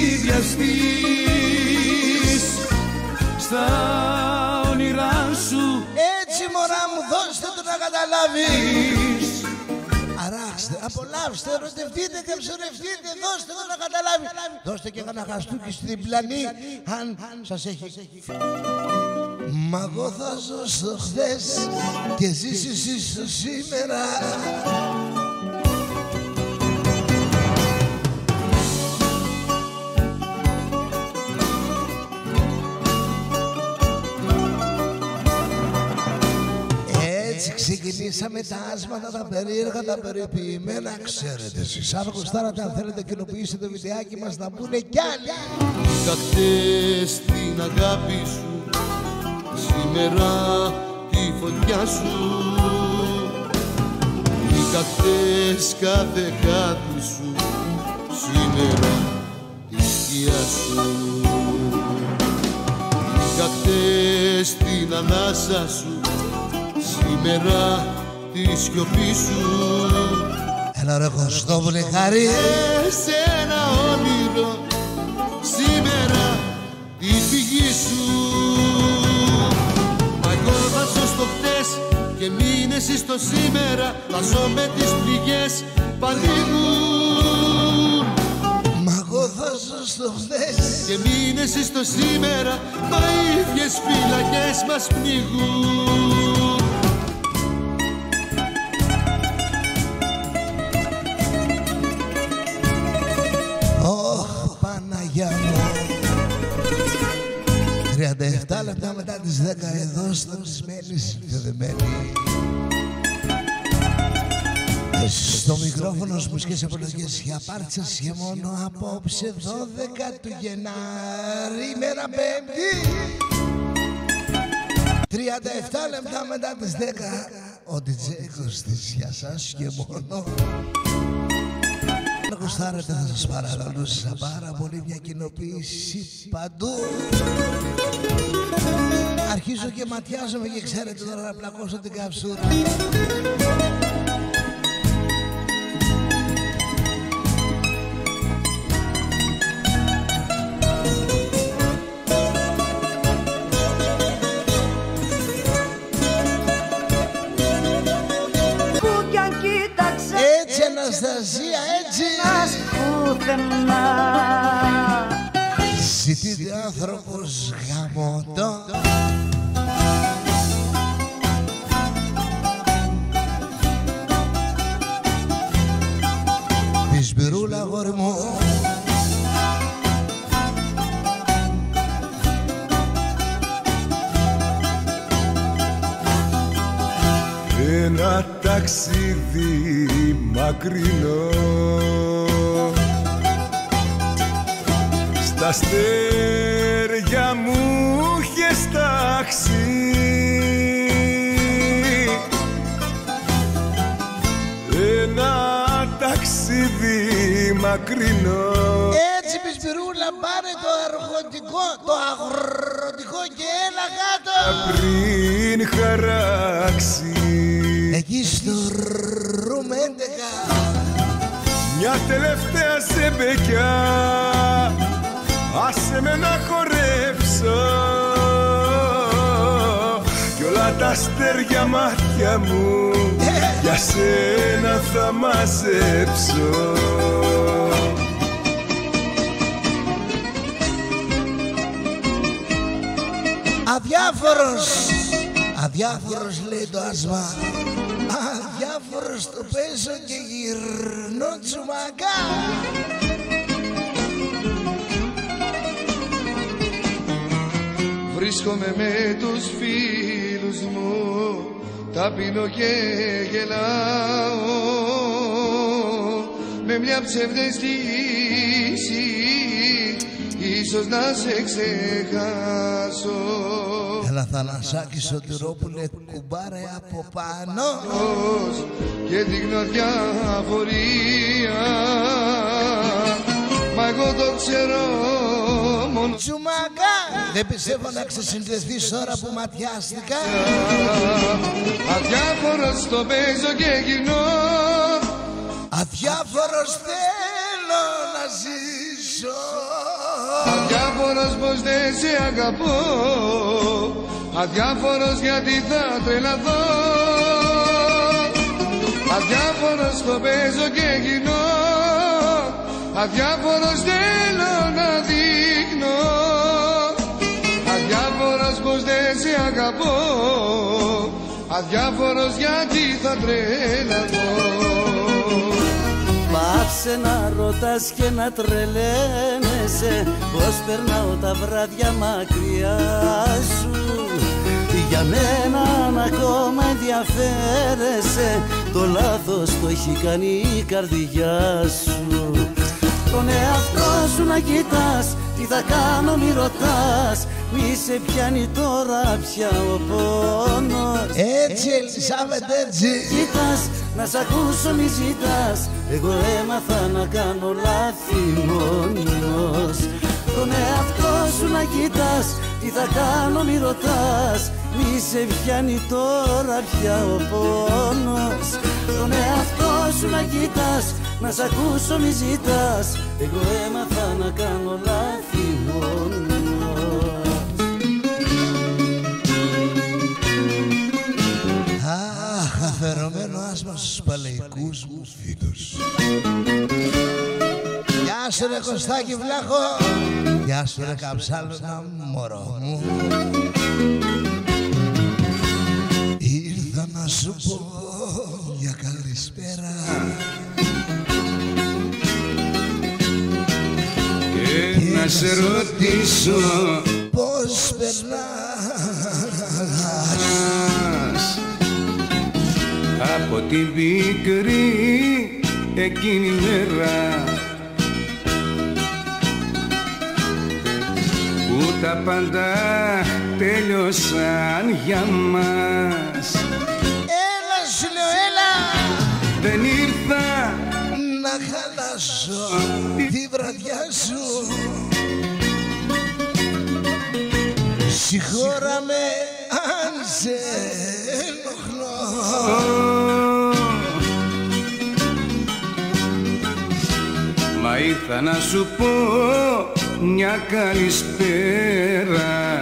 βιαστείς στα όνειρά σου. Έτσι μωρά μου, δώστε του να καταλάβεις. Αράξτε, απολαύστε, ερωτευτείτε και ψωρευτείτε, δώστε του να καταλάβει. Δώστε και ένα χαστούκι στην πλανή, αν σας έχει. Μα εγώ θα ζω στο χθες και ζήσεις εσύ στο σήμερα. Ξεκινήσαμε τα άσματα, τα περίεργα, τα περιποιημένα. Ξέρετε εσείς, αν γουστάρατε, αν θέλετε κοινοποιήσετε το βιντεάκι μας, να μπουνε κι άλλοι. Είχα χτες την αγάπη σου, σήμερα τη φωτιά σου. Είχα χτες κάθε κάτι σου, σήμερα τη σκιά σου. Είχα χτες την ανάσα σου, σήμερα τη σιωπή σου. Έλα ρε Κωστόπουλε, χάρη. Σε ένα όνειρο, σήμερα τη φυγή σου. Μα εγώ θα ζω στο χτες και μείνε εσύ στο σήμερα. Θα ζω με τις πληγές παλίγουν. Μα εγώ θα ζω στο χθες και μείνε εσύ στο σήμερα. Μα οι ίδιες φυλακές μας πνίγουν. Παναγιά μου, 37 λεπτά μετά τις 10 εδώ στολισμένη, συνδεδεμένη. Στο μικρόφωνο στις μουσικές επιλογές για πάρτσες και μόνο απόψε 12 του Γενάρη, ημέρα Πέμπτη. 37 λεπτά μετά τις 10, ο DJ Κωστής για σας και μόνο. Αν γουστάρετε θα σας παρακαλούσα πάρα πολύ μια κοινοποίηση παντού. Αρχίζω και ματιάζομαι και ξέρετε τώρα να πλακώσω την καψούρα. Έτσι Αναστασία, έτσι πουθενά. Ζητείτε άνθρωπος γαμώτο. Τη σπυρούλα αγόρι μου. Ένα ταξίδι μακρινό στα αστέρια μου είχες τάξει. Ένα ταξίδι μακρινό. Έτσι Πισπυρούλα, πάρε το αγροτικό, και έλα κάτω. Πριν χαράξει εκεί στο ρούμ 11 μια τελευταία ζεμπεκιά, άσε με να χορέψω κι όλα τα αστέρια μάτια βράδια μου για σένα θα μαζέψω. Αδιάφορος λέει το άσμα, αδιάφορος το παίζω και γυρνώ τσουμακά. Βρίσκομαι με τους φίλους μου, τα πίνω και γελάω με μια ψευδεστήση, ίσως να σε ξεχάσω. Έλα Θανασάκη Σωτηρόπουλε, κουμπάρε από πάνω και δείχνω αδιαφορία, μα εγώ το ξέρω μόνο. Τσουμακά! Δεν πιστεύω να ξεσυνδεθείς ώρα που ματιάστηκα. Αδιάφορος το παίζω και γυρνώ, αδιάφορος θέλω να ζήσω. Αδιάφορος πως δεν σε αγαπώ, αδιάφορος γιατί θα τρελαθώ. Αδιάφορος το παίζω και γυρνώ, αδιάφορος θέλω να δείχνω. Αδιάφορος πως δεν σε αγαπώ, αδιάφορος γιατί θα τρελαθώ. Πάψε να ρωτάς και να τρελαίνεσαι, πως περνάω τα βράδια μακριά σου. Για μένα αν ακόμα ενδιαφέρεσαι, το λάθος το έχει κάνει η καρδιά σου. Τον εαυτό σου να κοιτάς, τι θα κάνω μη ρωτάς, μη σε πιάνει τώρα πια ο πόνος. Έτσι Ελισάβετ έτσι. Κοιτάς, να σ' ακούσω μη ζητάς, εγώ έμαθα να κάνω λάθη μόνος. Τον εαυτό σου να κοιτάς, τι θα κάνω μη ρωτάς, μη σε πιάνει τώρα πια ο πόνος. Τον εαυτό σου να κοιτάς, να σ' ακούσω μη ζητάς, εγώ έμαθα να κάνω λάθη μόνος. Αχ, αφαιρωμένο άσμα στους παλαιικούς μου φίλους. Γεια σου ρε Κωστάκη Βλάχο, γεια σου ρε Καψάλωνα μωρό μου. Ήρθα να σου πω μια καλησπέρα και να σε ρωτήσω πώς περνάς από την πικρή εκείνη μέρα που τα πάντα τέλειωσαν για μας. Έλα σου λέω έλα, δεν ήρθα να χαλάσω τη βραδιά σου. Συγχώρα με αν σε ενοχλώ. Μα ήρθα να σου πω μια καλησπέρα.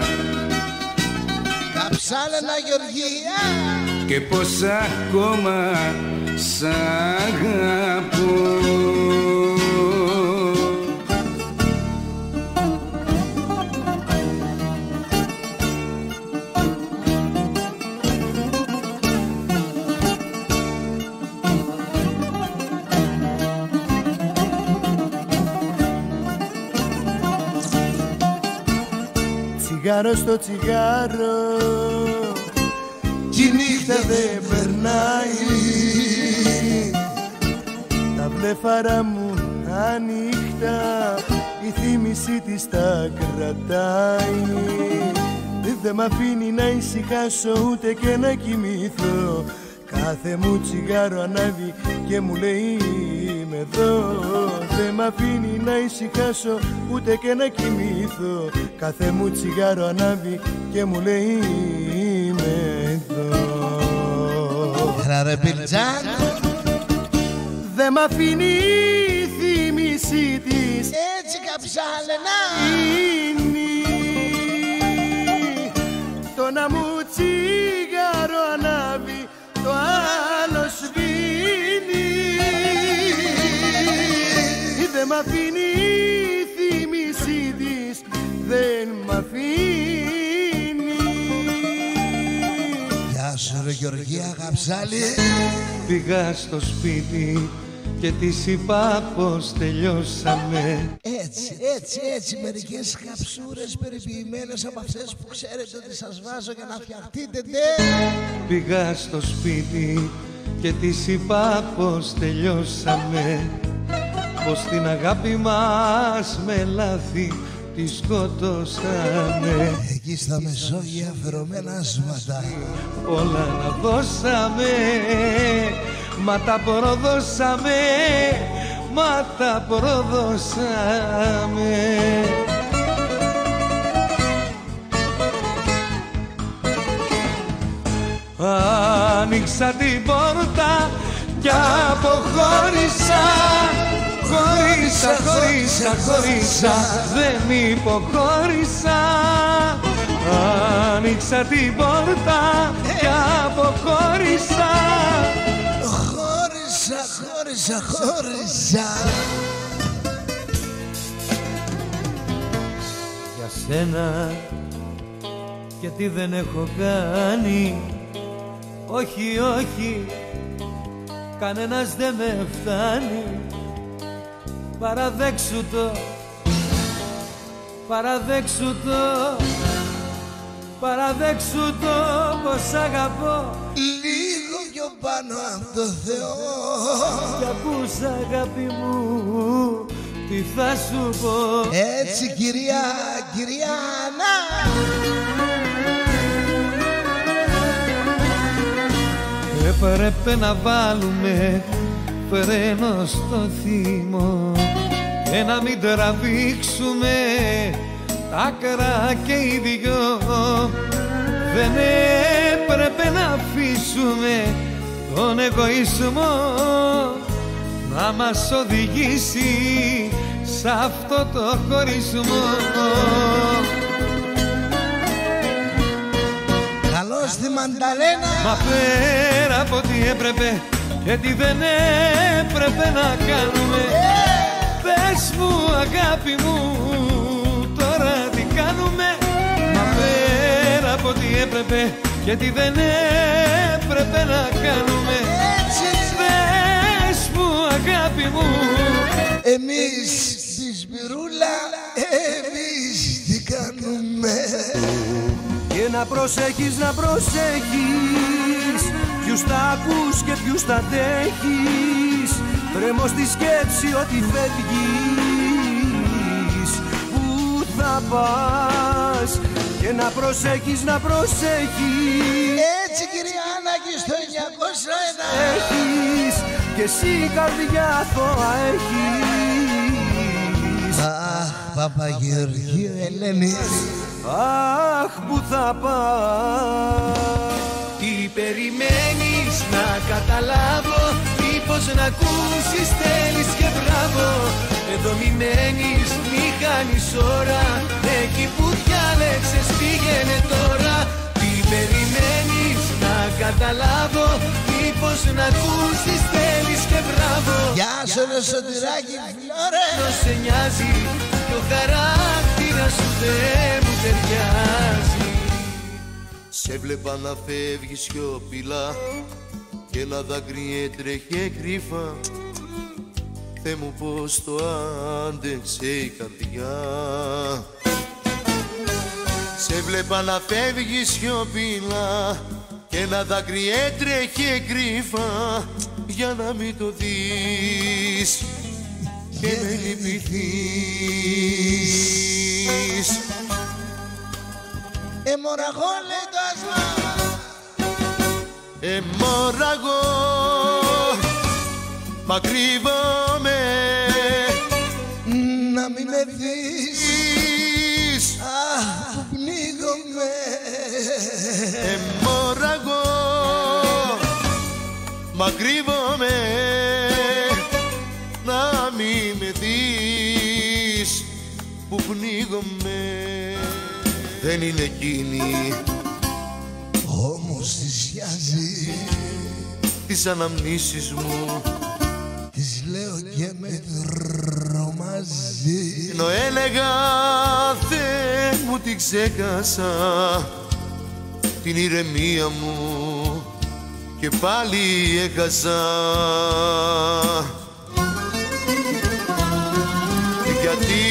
Καψάλαινα Γεωργία και πως ακόμα σ' αγαπώ. Τσιγάρο στο τσιγάρο κι η νύχτα δεν περνάει, τα βλέφαρα μου ανοιχτά, η θύμηση της τα κρατάει. Δεν μ' αφήνει να ησυχάσω ούτε και να κοιμηθώ, κάθε μου τσιγάρο ανάβει και μου λέει είμαι εδώ. Δεν μ' αφήνει να ησυχάσω ούτε και να κοιμηθώ, κάθε μου τσιγάρο ανάβει και μου λέει είμαι εδώ. Έλα ρε Πιλτζάν. Δεν μ' αφήνει η θύμηση της έτσι Καψάλαινα το να μου τσιγάρο ανάβει, καψάλι. Πήγα στο σπίτι και της είπα πως τελειώσαμε. Έτσι μερικές καψούρες περιποιημένες από αυτές που ξέρετε ότι σας βάζω για να φτιαχτείτε, ντε. Πήγα στο σπίτι και της είπα πως τελειώσαμε, πως την αγάπη μας με λάθη τη σκοτώσαμε. Εκεί στα Μεσόγεια φερωμένα σβατά όλα να δώσαμε, μα τα προδώσαμε, μα τα προδώσαμε. Άνοιξα την πόρτα κι αποχώρησα. Χωρίσα, δεν υποχώρησα. Άνοιξα την πόρτα κι αποχώρησα. Χώρισα. Για σένα γιατί δεν έχω κάνει. Όχι, κανένας δεν με φτάνει. Παραδέξου το πως αγαπώ. Λίγο πιο πάνω από το Θεό. Κι ακούς αγάπη μου, τι θα σου πω. Έτσι κυρία Άννα. Έπρεπε να βάλουμε φρένο στο θύμο και να μην τραβήξουμε τα άκρα και οι δυο. Δεν έπρεπε να αφήσουμε τον εγωισμό να μας οδηγήσει σ' αυτό το χωρισμό. Καλώς τη Μανταλένα. Μα πέρα από ό,τι έπρεπε και τι δεν έπρεπε να κάνουμε, πες μου αγάπη μου τώρα τι κάνουμε. Μα πέρα από ό,τι έπρεπε και τι δεν έπρεπε να κάνουμε, πες μου αγάπη μου. Εμείς τη Σπυρούλα, εμείς τι κάνουμε. Και να προσέχεις, ποιους τα ακούς και ποιους τα αντέχεις. Τρέμω στη σκέψη ότι φεύγεις. Πού θα πας. Και να προσέχεις, έτσι κυρία Άννα και στο 901 έχεις και εσύ καρδιά αθώα έχεις. Αχ Παπαγεωργίου Ελένης. Αχ που θα πας. Τι περιμένεις να καταλάβω, μήπως να ακούσεις θέλεις και μπράβο. Εδώ μη μένεις, μη χάνεις ώρα, εκεί που διάλεξες πήγαινε τώρα. Τι περιμένεις να καταλάβω, μήπως να ακούσεις θέλεις και μπράβο. Γεια σου ρε Σωτηράκη Φλόρε. Δεν σε νοιάζει και ο χαρακτήρας σου δεν μου ταιριάζει. Σε βλέπα να φεύγει σιωπηλά και ένα δάκρυ έτρεχε κρύφα. Θεέ μου πως το άντεξε η καρδιά. Σε βλέπα να φεύγει σιωπηλά και ένα δάκρυ έτρεχε κρύφα. Για να μην το δεις και με λυπηθείς. Εμοραγώ λέει το άσμα. Εμοραγώ, μα κρύβομαι να μην με δεις. Αχ, πνίγομαι. Εμοραγώ, μα κρύβομαι να μην με δεις που πνίγομαι. Δεν είναι εκείνη, όμως θυσιάζει τις αναμνήσεις μου, τις λέω και με τρομάζει. ενώ έλεγα Θεέ μου την ξέχασα, την ηρεμία μου και πάλι έχασα. Γιατί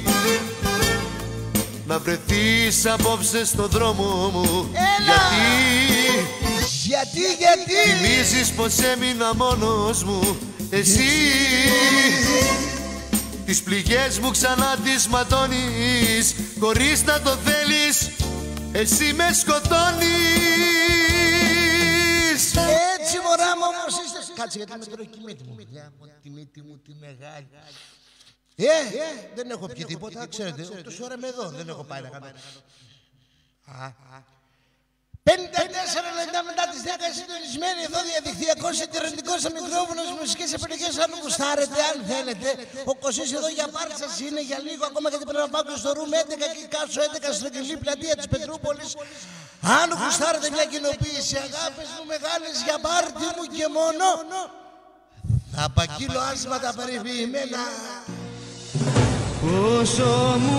να βρεθείς απόψε στο δρόμο μου? Γιατί θυμίζεις πως έμεινα μόνος μου. Εσύ τις πληγές μου ξανά τις ματώνεις, χωρίς να το θέλεις, εσύ με σκοτώνεις. Έτσι μωρά μου όμως είστε. Κάτσε γιατί με τρώει η μύτη μου. Τη μύτη μου τη μεγάλη. Δεν έχω πιει τίποτα, ξέρετε, τόση ώρα είμαι εδώ, δεν έχω πάει να κάνω. 54 λεπτά μετά τις 10 συντονισμένοι εδώ διαδικτυακός ιντερνετικός μικρόφωνος μουσικές επιλογές αν γουστάρετε, αν θέλετε. Ο Κωσής εδώ για πάρτι σας είναι για λίγο ακόμα γιατί πρέπει να πάω και στο ρούμ 11 και κάσω 11 στην Αγγελή πλατεία της Πετρούπολης. Αν γουστάρετε μια κοινοποίηση, αγάπες μου μεγάλες για πάρτι μου και μόνο, θα απαγγείλω άσματα περιποιημένα. Όσο μου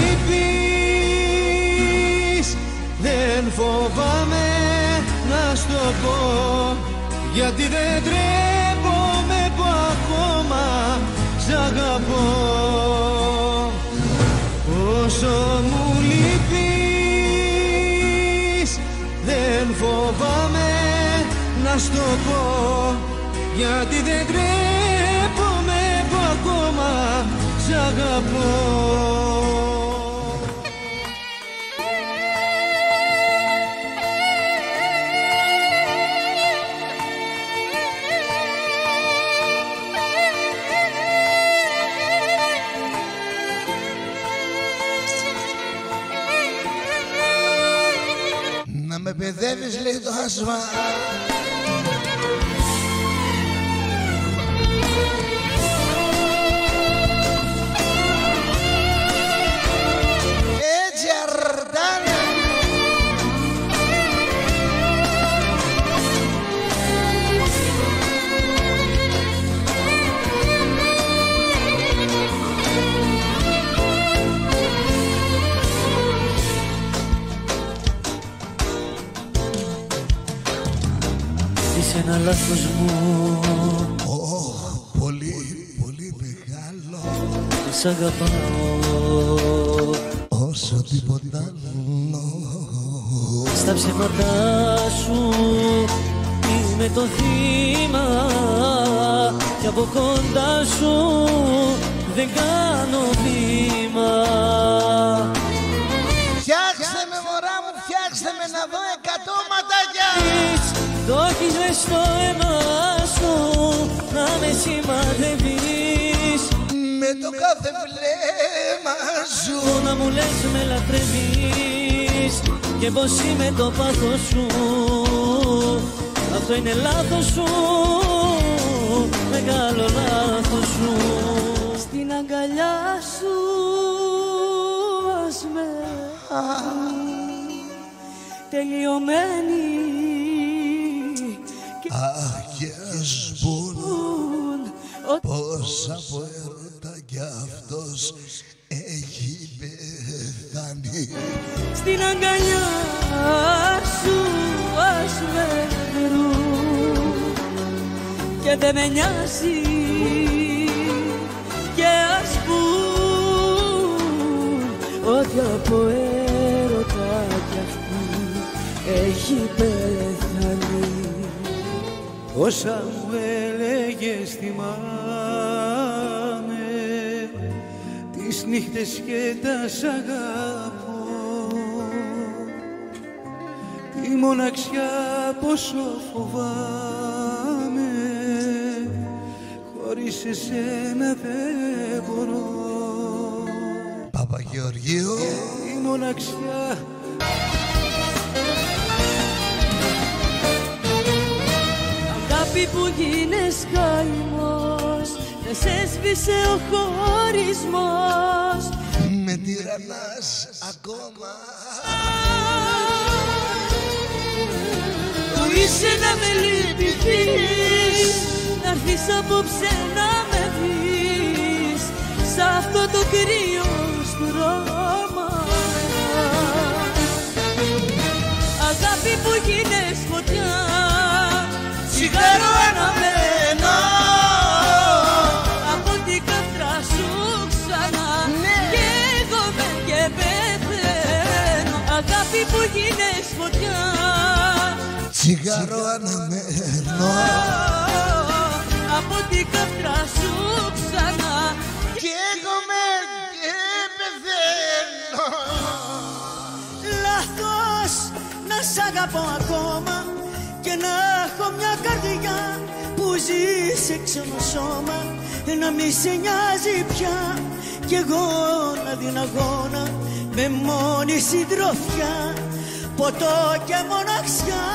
λείπεις δεν φοβάμαι να στο πω, γιατί δεν τρέπομαι που ακόμα σ' αγαπώ. Όσο μου λείπεις δεν φοβάμαι να στο πω, γιατί δεν τρέπομαι που ακόμα σ' αγαπώ. Να με παιδεύεις λέει το άσμα. Έτσι αρτάνε. Είσαι ένα λάθος μου. Πολύ, πολύ μεγάλο. Σ' αγαπάω όσο τίποτα άλλο. Στα ψέματά σου είμαι το θύμα κι από κοντά σου δεν κάνω βήμα. Φτιάξτε με μωρά μου, φτιάξτε με να δω 100 ματάκια. Το έχεις μες στο αίμα σου να με σημαδεύεις, με το κάθε βλέμμα σου να μου λες με λατρεύεις και πως είμαι το πάθος σου. Αυτό είναι λάθος σου, μεγάλο λάθος σου. Στην αγκαλιά σου ας με τελειωμένη. Αχ και ας πούν πως από έρωτα κι αυτός έχει πεθάνει. Στην αγκαλιά σου ας με βρουν και δεν με νοιάζει και ας πούν ότι από έρωτα κι αυτού έχει πεθάνει. Όσα μου έλεγες θυμάμαι, τις νύχτες και τα σ' αγαπώ. Τη μοναξιά πόσο φοβάμαι, χωρίς εσένα δεν μπορώ. Παπαγεωργίου. Τη μοναξιά αγάπη που γίνες καημός, δεν σε έσβησε ο χωρισμός. Με τυραννάς ακόμα. Που είσαι να με λυπηθείς, να'ρθείς απόψε να με βρεις σ' αυτό το κρύο στρώμα. Αγάπη που γίνες φωτιά, τσιγάρο αναμένω από την καυτρά σου ξανά. Καίγομαι και πεθαίνω, αγάπη που γίνες φωτιά. Τσιγάρο αναμένω από την καυτρά σου ξανά. Καίγομαι και πεθαίνω. Λάθος να σ' αγαπώ ακόμα και να έχω μια καρδιά που ζει σε ξένο σώμα. Να μη σε νοιάζει πια κι εγώ να δίνω αγώνα με μόνη συντροφιά, ποτό και μοναξιά.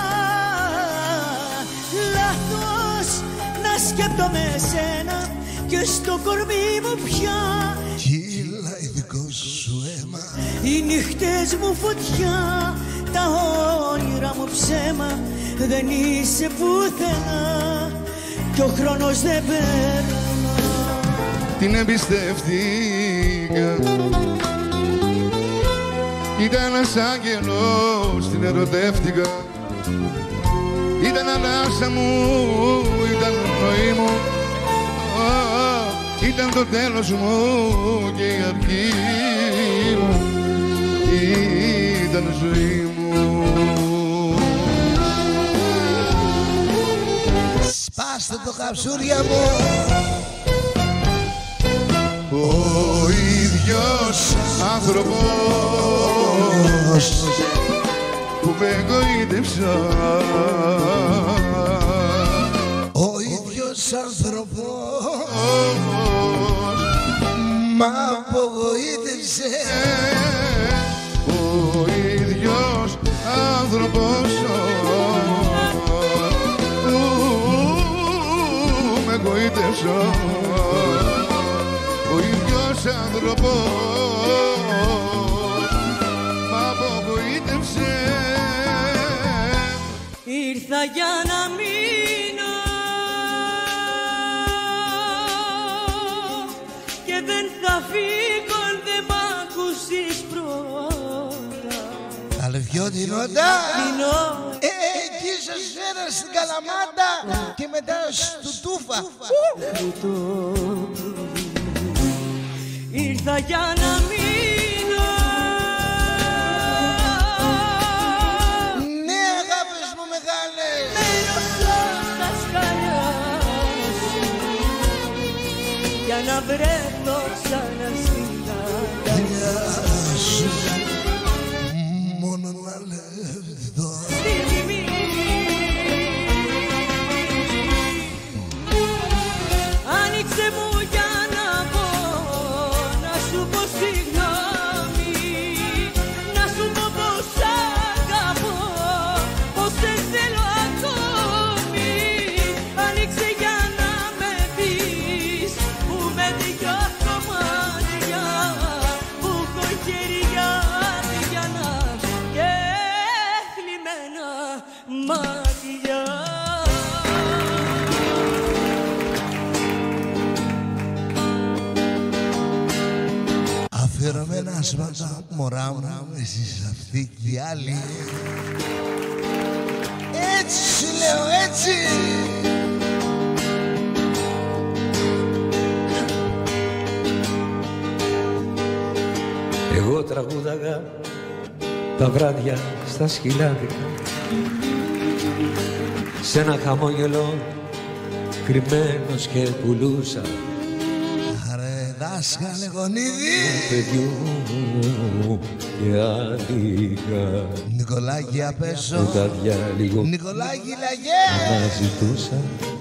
Λάθος να σκέπτομαι εσένα και στο κορμί μου πια κύλα ειδικό σου αίμα. Οι νύχτες μου φωτιά, τα όνειρα μου ψέμα. Δεν είσαι πουθενά κι ο χρόνος δεν περνά. Την εμπιστεύτηκα, ήταν ένας άγγελος, την ερωτεύτηκα. Ήταν ανάσα μου, ήταν πνοή μου, ήταν το τέλος μου και η αρχή μου, ήταν η ζωή μου. Σπάστε το καψούρια μου. Ο ίδιος άνθρωπος που με εγωίτευσα, ο ίδιος άνθρωπος μ' απογοήτευσε. ο ίδιος άνθρωπος που με εγωίτευσα, ο ίδιος άνθρωπος μ' απογοήτευσε. Ήρθα για να μείνω και δεν θα φύγω αν δεν μ' ακούσεις πρώτα. Αλβιώτη νότα. Εκεί σας φέρα στην Καλαμάτα και μετά στο Τούφα. Ήρθα για να μείνω. Ναι αγάπες μου μεγάλες. Μένω στα σκαλιά σου για να βρεθώ ξανά στην αγκαλιά σου. Μόνο να λεπτό. Άνοιξε μου για να πω, να σου πω συγγνώμη, να σου πω πως αγαπώ, πως σε θέλω ακόμη. Άνοιξε για να με πεις που με δυο κομμάτια, που έχω χέρια διάνα και θλιμμένα μάτια. Αφιερωμένα σβάτα μωρά μου, εσείς αυτοί και οι άλλοι. Έτσι σου λέω, έτσι. Εγώ τραγούδαγα τα βράδια στα σκυλάδικα, σ' ένα χαμόγελο κρυμμένος και πουλούσα. Ρε δάσκαλε γονίδι παιδιού και άδικα, Νικολάκη απέσω, τα διάλειγο Νικολάκη λαγέ, αναζητούσα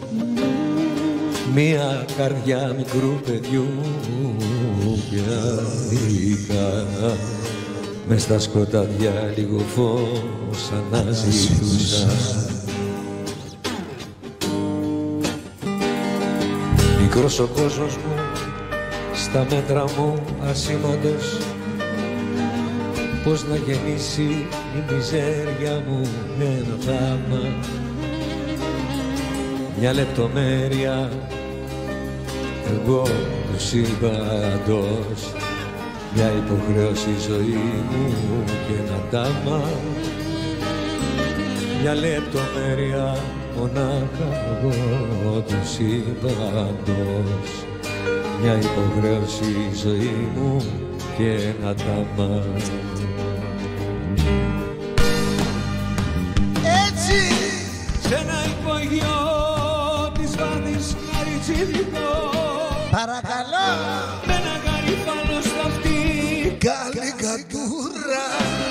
μια καρδιά μικρού παιδιού και άδικα. Μες στα σκοτάδια λίγο φως αναζητούσα. Μικρός ο κόσμος μου, στα μέτρα μου ασήμαντος, πώς να γεννήσει η μιζέρια μου ένα θαύμα, μια λεπτομέρεια εγώ του σύμπαντος, μια υποχρέωση ζωή μου και ένα τάμα, μια λεπτομέρεια μονάχα εγώ του σύμπαντος, μια υποχρέωση η ζωή μου και ένα τάμα. Έτσι! Σ' ένα υπογειό της Βάδης Καριτσίδικο, παρακαλώ, με ένα γαριφάλο στα αυτή, καλή κατούρα,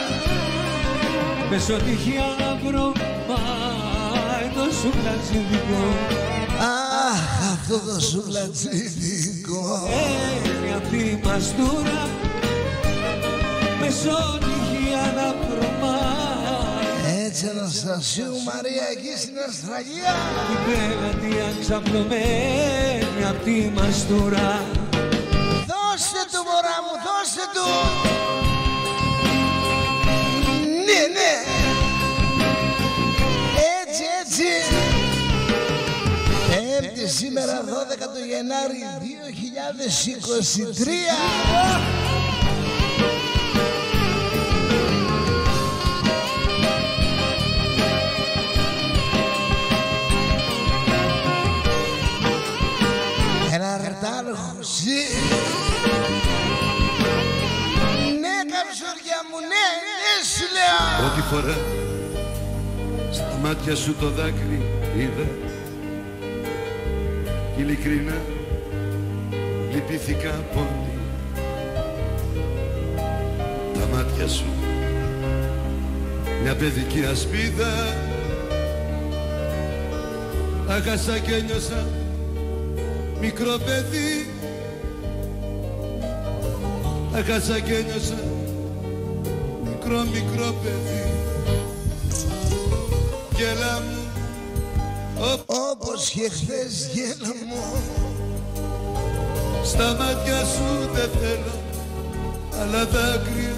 μες ό,τι να βρω, μα το σουβλατζίδικο. Αχ, αυτό το σουβλατζίδικο είναι αυτή η μαστούρα, μες ό,τι να βρω. Έτσι Αναστασίου Μαρία εκεί στην Αυστραλία, η πέλατη αξαπλωμένη απ' τη μαστούρα. δώστε του μωρά μου, δώστε του. Ναι, ναι. Έτσι, έτσι. Πέμπτη σήμερα 12 του Γενάρη 2023. Ένα ρετάρχουση. Ναι, καψουριά μου, ναι, ναι σου λέω. Πρώτη φορά στα μάτια σου το δάκρυ είδα κι ειλικρινά λυπήθηκα πολύ. Τα μάτια σου μια παιδική ασπίδα έχασα και ένιωσα μικρό παιδί. Έχασα και ένιωσα μικρό παιδί. Γέλα μου όπως και χθες γέλα μου. Στα μάτια σου δεν θέλω άλλα δάκρυα.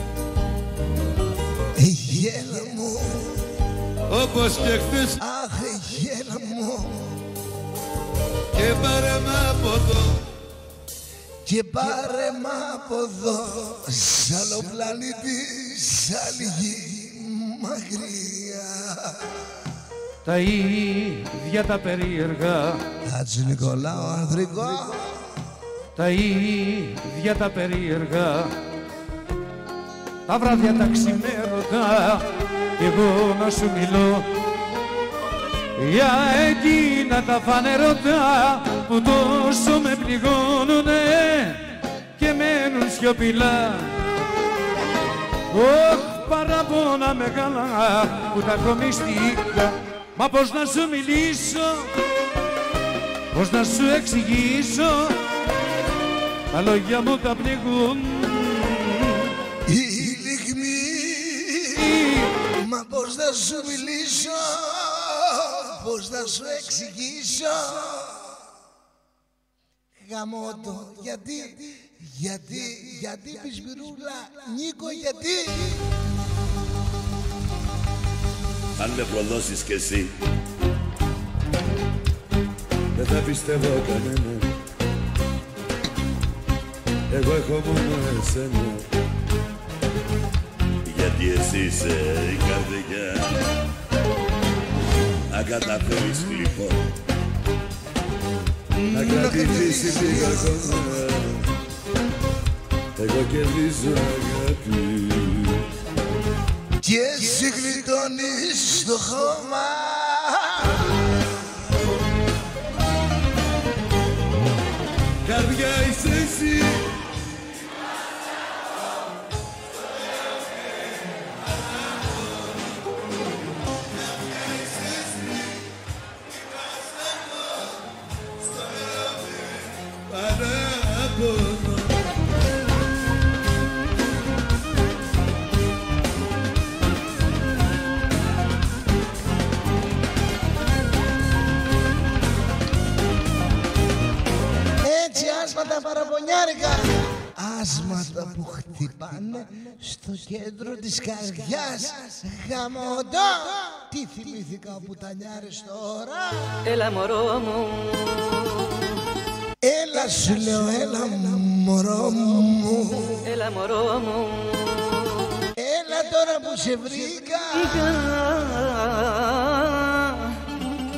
Γέλα μου όπως και χθες. Αχ, γέλα μου. Και πάρε μ' από εδώ. Και πάρε μ' από εδώ. Σ' άλλο πλανήτη, σ' άλλη γη μακριά. Τα ίδια τα περίεργα, Χατζη Νικολάου ανδρικό. τα ίδια τα περίεργα, τα βράδια τα ξημέρωτα, κι εγώ να σου μιλώ για εκείνα τα φανερωτά που τόσο με πληγώνουνε και μένουν σιωπηλά. Ωχ, παραπόνα μεγάλα που τα κομιστήκα. Μα πώς να σου μιλήσω, πώς να σου εξηγήσω, τα λόγια μου τα πνίγουν η λιγμή. Μα πώς να σου μιλήσω, πώς να σου εξηγήσω. Γαμώτο, γιατί πισπυρούλα, Νίκο, γιατί. Αν με προδώσεις κι εσύ, Δεν θα πιστεύω κανένα. Εγώ έχω μόνο εσένα. γιατί εσύ είσαι η καρδιά. Αν καταφέρεις λοιπόν Να κρατηθείς λίγο ακόμα, εγώ κερδίζω αγάπη. Και εσύ γλιτώνεις το χώμα. Καρδιά είσαι εσύ. Παράπονο. Έτσι άσματα παραπονιάρικα. Άσματα που χτυπάνε στο κέντρο της καρδιάς. Γαμωτό. Τι θυμήθηκα που τα νιάρες τώρα. Έλα μωρό μου, Έλα σου λέω, έλα μωρό μου. έλα μωρό μου. Έλα τώρα που σε βρήκα.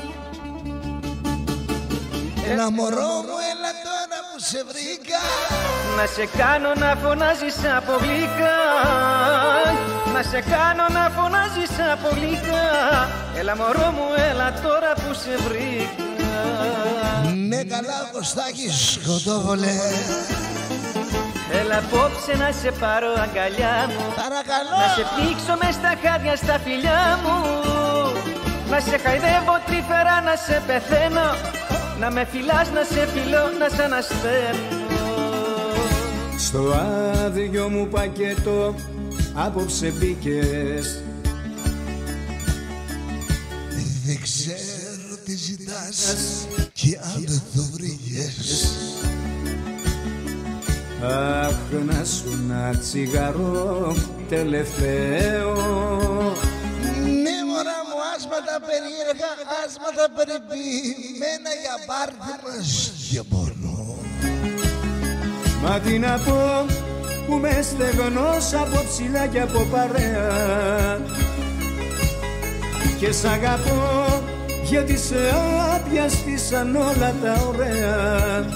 Ένα μωρό μου, έλα τώρα που σε βρήκα. Να σε κάνω να φωνάζεις από γλυκά. Να σε κάνω να φωνάζεις από γλυκά. Έλα μωρό μου, έλα τώρα που σε βρήκα. Ναι καλά Κωστάκη Σκοτόβολε. Έλα απόψε να σε πάρω αγκαλιά μου. Παρακαλώ. Να σε πνίξω μες στα χάδια στα φιλιά μου. Να σε χαϊδεύω τρυφερά, να σε πεθαίνω. Να με φυλάς, να σε φιλώ, να σ' ανασταίνω. Στο άδειο μου πακέτο απόψε μπήκες. Δεν ξέρω τι ζητάς και αν δεν το βρήκες. Αχ, να σου ένα τσιγαρό τελευταίο. Ναι μωρά μου, άσματα περίεργα, άσματα περιποιημένα για πάρτι μας και μόνο. Μα τι να πω που με στεγνός από ψηλά και από παρέα. Και σ' αγαπώ γιατί σε άπιαστησαν όλα τα ωραία.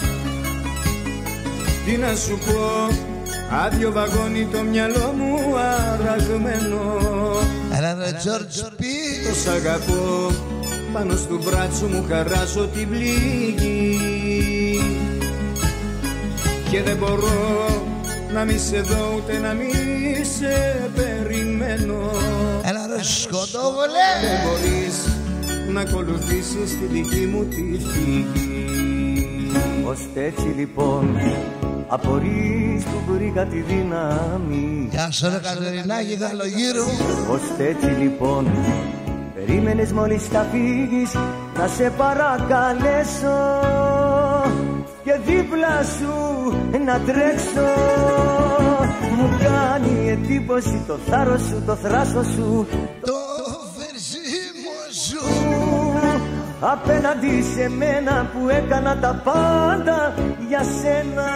Τι να σου πω, άδειο βαγόνι το μυαλό μου αραγμένο. Έλα ρε Τζόρτζ Πι. Το σ' αγαπώ, πάνω στο μπράτσο μου χαράζω την πληγή. Και δεν μπορώ να μη σε δω ούτε να μη σε περιμένω. Έλα ρε Σκοτόβολε. Δεν μπορείς να ακολουθήσεις τη δική μου τη φυγή. Ώστε έτσι λοιπόν απορείς που βρήκα τη δύναμη. Γεια σου ρε Κατερινάκη Γαλλογύρου. Ώστε έτσι λοιπόν περίμενες μόλις θα φύγεις να σε παρακαλέσω και δίπλα σου να τρέξω. Μου κάνει εντύπωση το θάρρος σου, το θράσος σου, το φερσίμο σου απέναντι σε μένα που έκανα τα πάντα για σένα.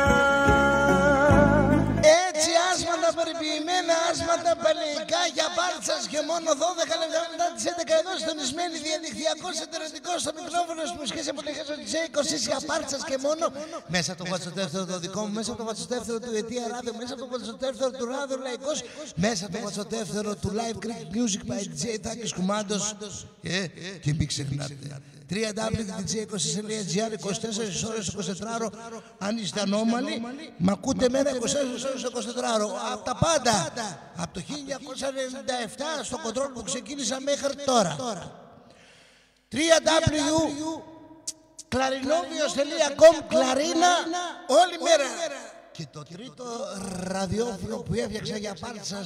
Έτσι άσματα περιποιημένα, άσματα παλαιικά για μπάλτσας και μόνο 12 λεπτά μετά τις 11 εδώ στονισμένη διαδικτυακός εταιρετικός στο μικρόφωνο στις μουσικές επιλογές του DJ 20 για μπάλτσας και μόνο. Μέσα από το βατσοτεύτερο το δικό μου, μέσα από το βατσοτεύτερο του Αιτία Ράδιο, μέσα από το βατσοτεύτερο του Ράδιο Λαϊκός, μέσα από το βατσοτεύτερο του Live Greek Music by DJ Τάκης Κουμάντος. Και μην ξεχνάτε www.dj20.gr 24 ώρες 24ωρο. Αν είστε ανώμαλοι, μ' ακούτε μέρα 24 ώρες 24ωρο. Απ' τα πάντα. Από το 1997 στο κοντρόλ που ξεκίνησα μέχρι τώρα. www.clarinomios.com Κλαρίνα όλη μέρα. Και το τρίτο ραδιόφωνο που έφτιαξα για πάρτσας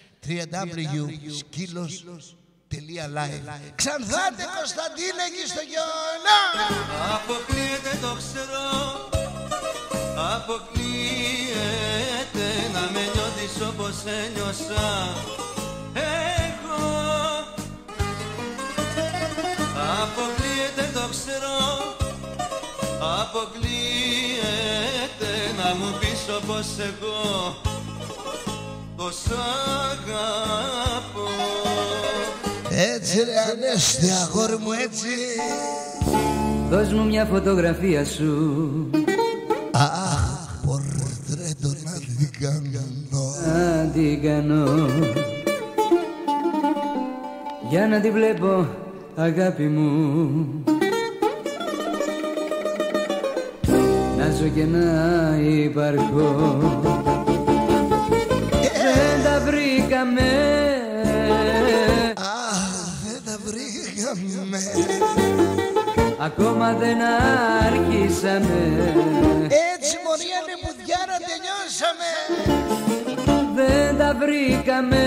www.skilos.live. Ξανθάτε Κωνσταντίνε εκεί στο Γιώνα. Αποκλείεται το ξέρω, αποκλείεται να με νιώθεις όπως ένιωσα εγώ. Αποκλείεται το ξέρω, αποκλείεται να μου πεις όπως εγώ πως αγαπώ. Έτσι ρε Ανέστη, αγόρι μου, έτσι. Δώσ' μου μια φωτογραφία σου. Αχ, πορτρέτο να την κάνω. Να την κάνω. Για να τη βλέπω, αγάπη μου. Να ζω και να υπάρχω. Δεν τα βρήκαμε. Ακόμα δεν άρχισαμε. Έτσι μωρία είναι πουδιά να τελειώσαμε. Δεν τα βρήκαμε.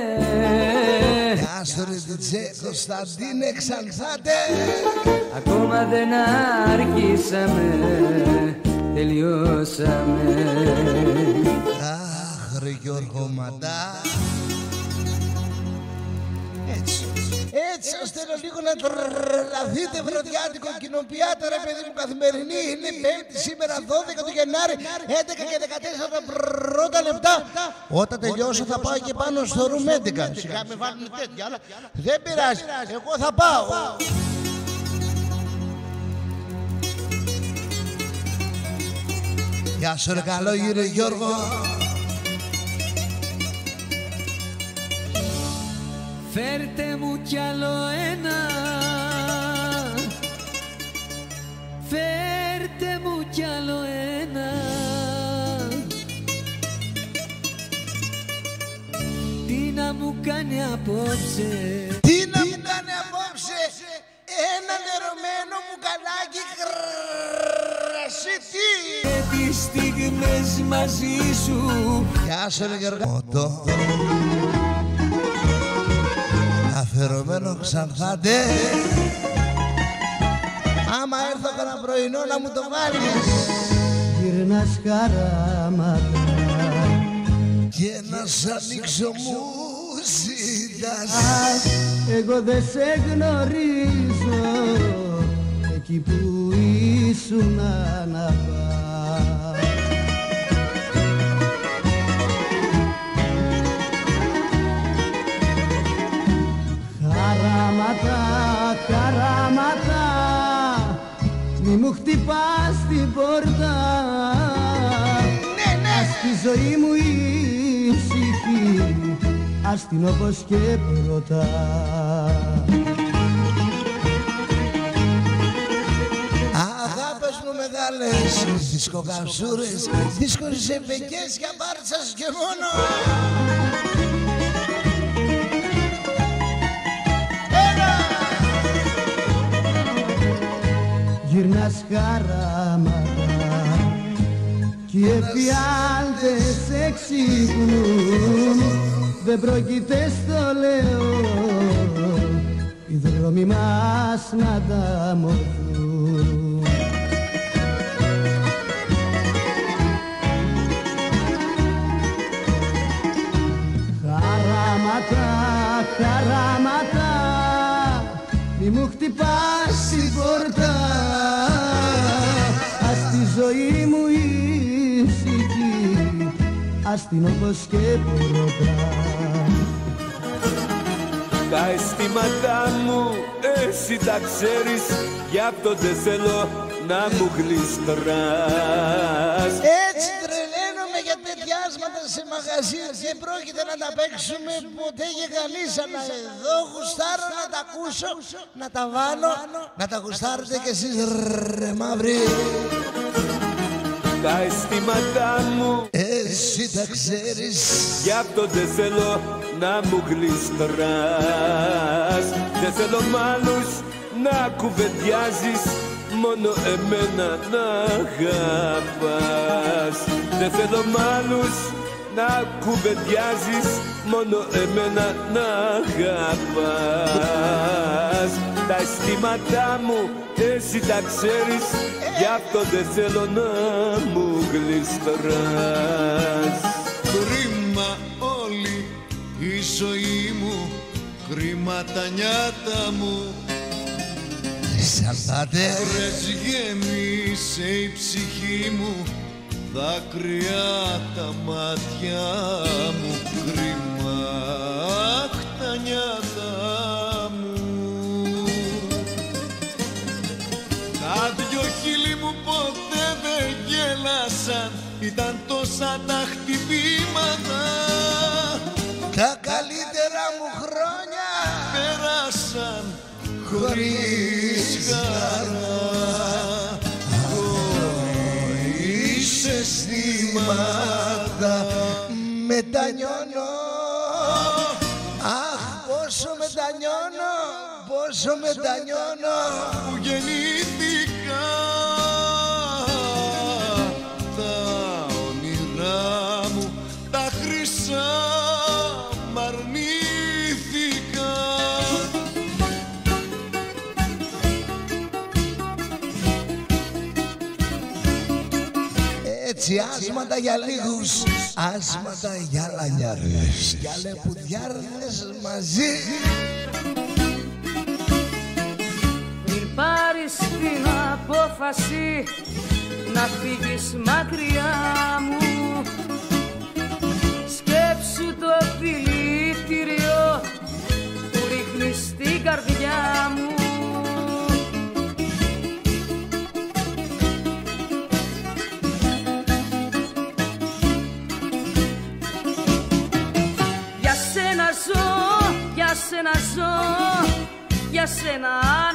Γεια σου ρε DJ Κωνσταντίνε, ξανθάτε. Ακόμα δεν άρχισαμε. Τελειώσαμε. Αχ ρε Γιώργο Μαντά. Έτσι σας θέλω λίγο να τρελαθείτε βραδιάτικο κοινοποιάτε ρε παιδί μου καθημερινή. Είναι Πέμπτη σήμερα 12 του Γενάρη 11 και 14 πρώτα λεπτά. Όταν τελειώσω θα πάω και πάνω στο room 11. Σιγά με βάλουν τέτοια αλλά δεν πειράζει. Εγώ θα πάω. Γεια σου ρε καλό γύρω Γιώργο. Φέρτε μου κι άλλο ένα, φέρτε μου κι άλλο ένα. Τι να μου κάνει απόψε, τι να μου κάνει απόψε, ένα νερωμένο μου καλάκι κρασιτή. Και τις στιγμές μαζί σου. Γεια σου ρε Γιώργο. Αφαιρωμένο ξανθάτε. Άμα έρθω κανένα πρωινό να μου το βάλεις. Γυρνάς χαράματα και να σ' ανοίξω μου ζητάς. Εγώ δεν σε γνωρίζω εκεί που ήσουν να πας. Χαράματα, χαράματα, μη μου χτυπάς την πόρτα. Ας τη ζωή μου ήσυχη, ας την όπως και πρώτα. Αγάπες μου μεγάλες, δισκοκαψούρες, δισκοζεμπεκές για μπάρτσας και μόνο. Γυρνάς χαράματα κι οι εφιάλτες σε ξύπνουν. Δεν πρόκειται στο λέω οι δρόμοι μας να τα μορφούν. Χαράματα, χαράματα, μη μου χτυπάς την πόρτα. Ας τη ζωή μου ήσυχη, ας την όπως και πρώτα. Τα αισθήματά μου εσύ τα ξέρεις, γι' αυτό δεν θέλω να μου γλιστράς. Έτσι τρελαίνομαι για τέτοια άσματα σε μαγαζί. Δεν πρόκειται να τα παίξουμε ποτέ και κανείς. Αλλά εδώ γουστάρω να τα ακούσω, να τα βάλω, να τα γουστάρετε κι εσείς ρε μαύροι. Τα αισθήματά μου εσύ τα ξέρεις, γι' αυτό δεν θέλω να μου γλιστράς. Δεν θέλω μ' άλλους να κουβεντιάζεις, μόνο εμένα να αγαπάς. Δεν θέλω μ' άλλους να κουβεντιάζεις, μόνο εμένα να αγαπάς. Τα αισθήματά μου εσύ τα ξέρεις, γι' αυτό δεν θέλω να μου γλιστράς. Κρίμα όλη η ζωή μου, κρίμα τα νιάτα μου. Βρες γέμισε η ψυχή μου, δάκρυα τα μάτια μου. Κρίμα τα νιάτα μου. Τα δυο χείλη μου ποτέ δεν γέλασαν, ήταν τόσα τα χτυπήματα. Τα καλύτερα μου χρόνια πέρασαν χωρίς χαρά, χωρίς αισθήματα. Μετανιώνω, αχ πόσο μετανιώνω, πόσο μετανιώνω που γεννήθηκα. Τα όνειρά μου τα χρυσά μ' αρνήθηκα. Έτσι άσματα για λίγους, άσματα για λανιάρες, για λεπουδιάρδες μαζί. Πριν πάρεις την απόφαση να φύγεις μακριά μου, σκέψου το δηλητήριο που ρίχνεις στην καρδιά μου. για σένα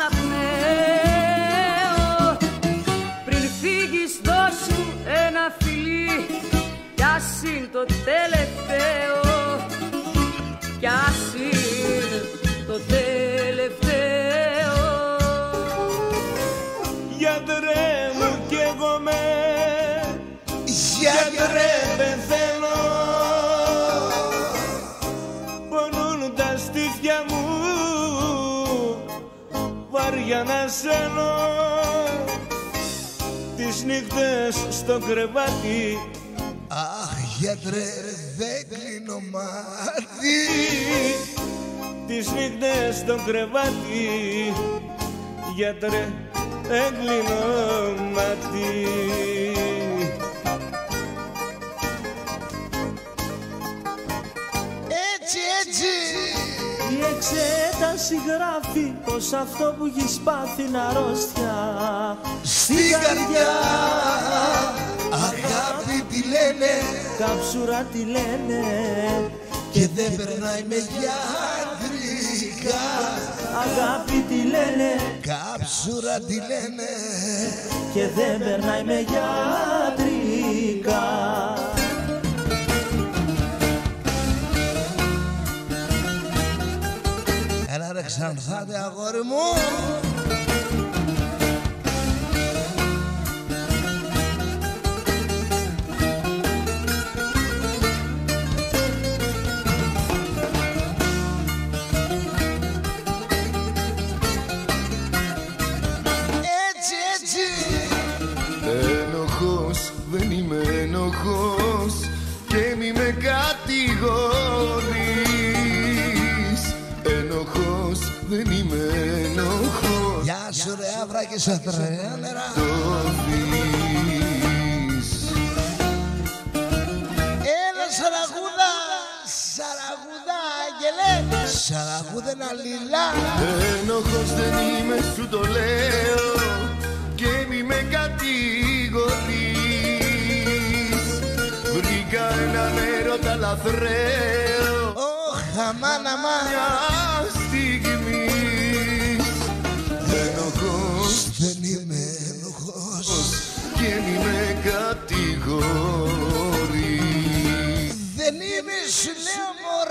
αναπνέω. Πριν φύγεις δώσ' μου ένα φιλί, κι ας είναι το τελευταίο, κι ας είναι το τελευταίο. Γιατρέ μου κι εγώ γιατρέ πεθαίνω, πονούν τα στήθια μου, βαριά να ζένω, τις νύχτες στο κρεβάτι. Αχ γιατρέ δεν κλείνω μάτι, τις νύχτες στο κρεβάτι. Γιατρέ δεν κλείνω μάτι. Η εξέταση γράφει πως αυτό που έχεις πάθει είναι αρρώστια στην καρδιά. Αγάπη τι λένε, καψούρα τι λένε, και δεν περνάει με γιατρικά. Αγάπη τι λένε, καψούρα τι λένε, και δεν περνάει με γιατρικά. Έλα ρε ξανθάτε αγόρι μου. Έτσι, έτσι. Ένοχος, δεν είμαι ένοχος και μη με κατηγορείς. Ένοχος, δεν είμαι ένοχος. Γεια σου ρε άβρα και σε τρένα νερά. Το δεις. Έλα Σαραγούδα, Σαραγούδα αγγελέ, Σαραγούδα να λιλά. Ένοχος δεν είμαι, σου το λέω, και μη με κατηγορείς. Βρήκα έναν έρωτα λαθρέο, αμάν αμάν, μια στιγμής. Ένοχος δεν είμαι ένοχος και μη με κατηγορείς. Δεν είμαι, σου λέω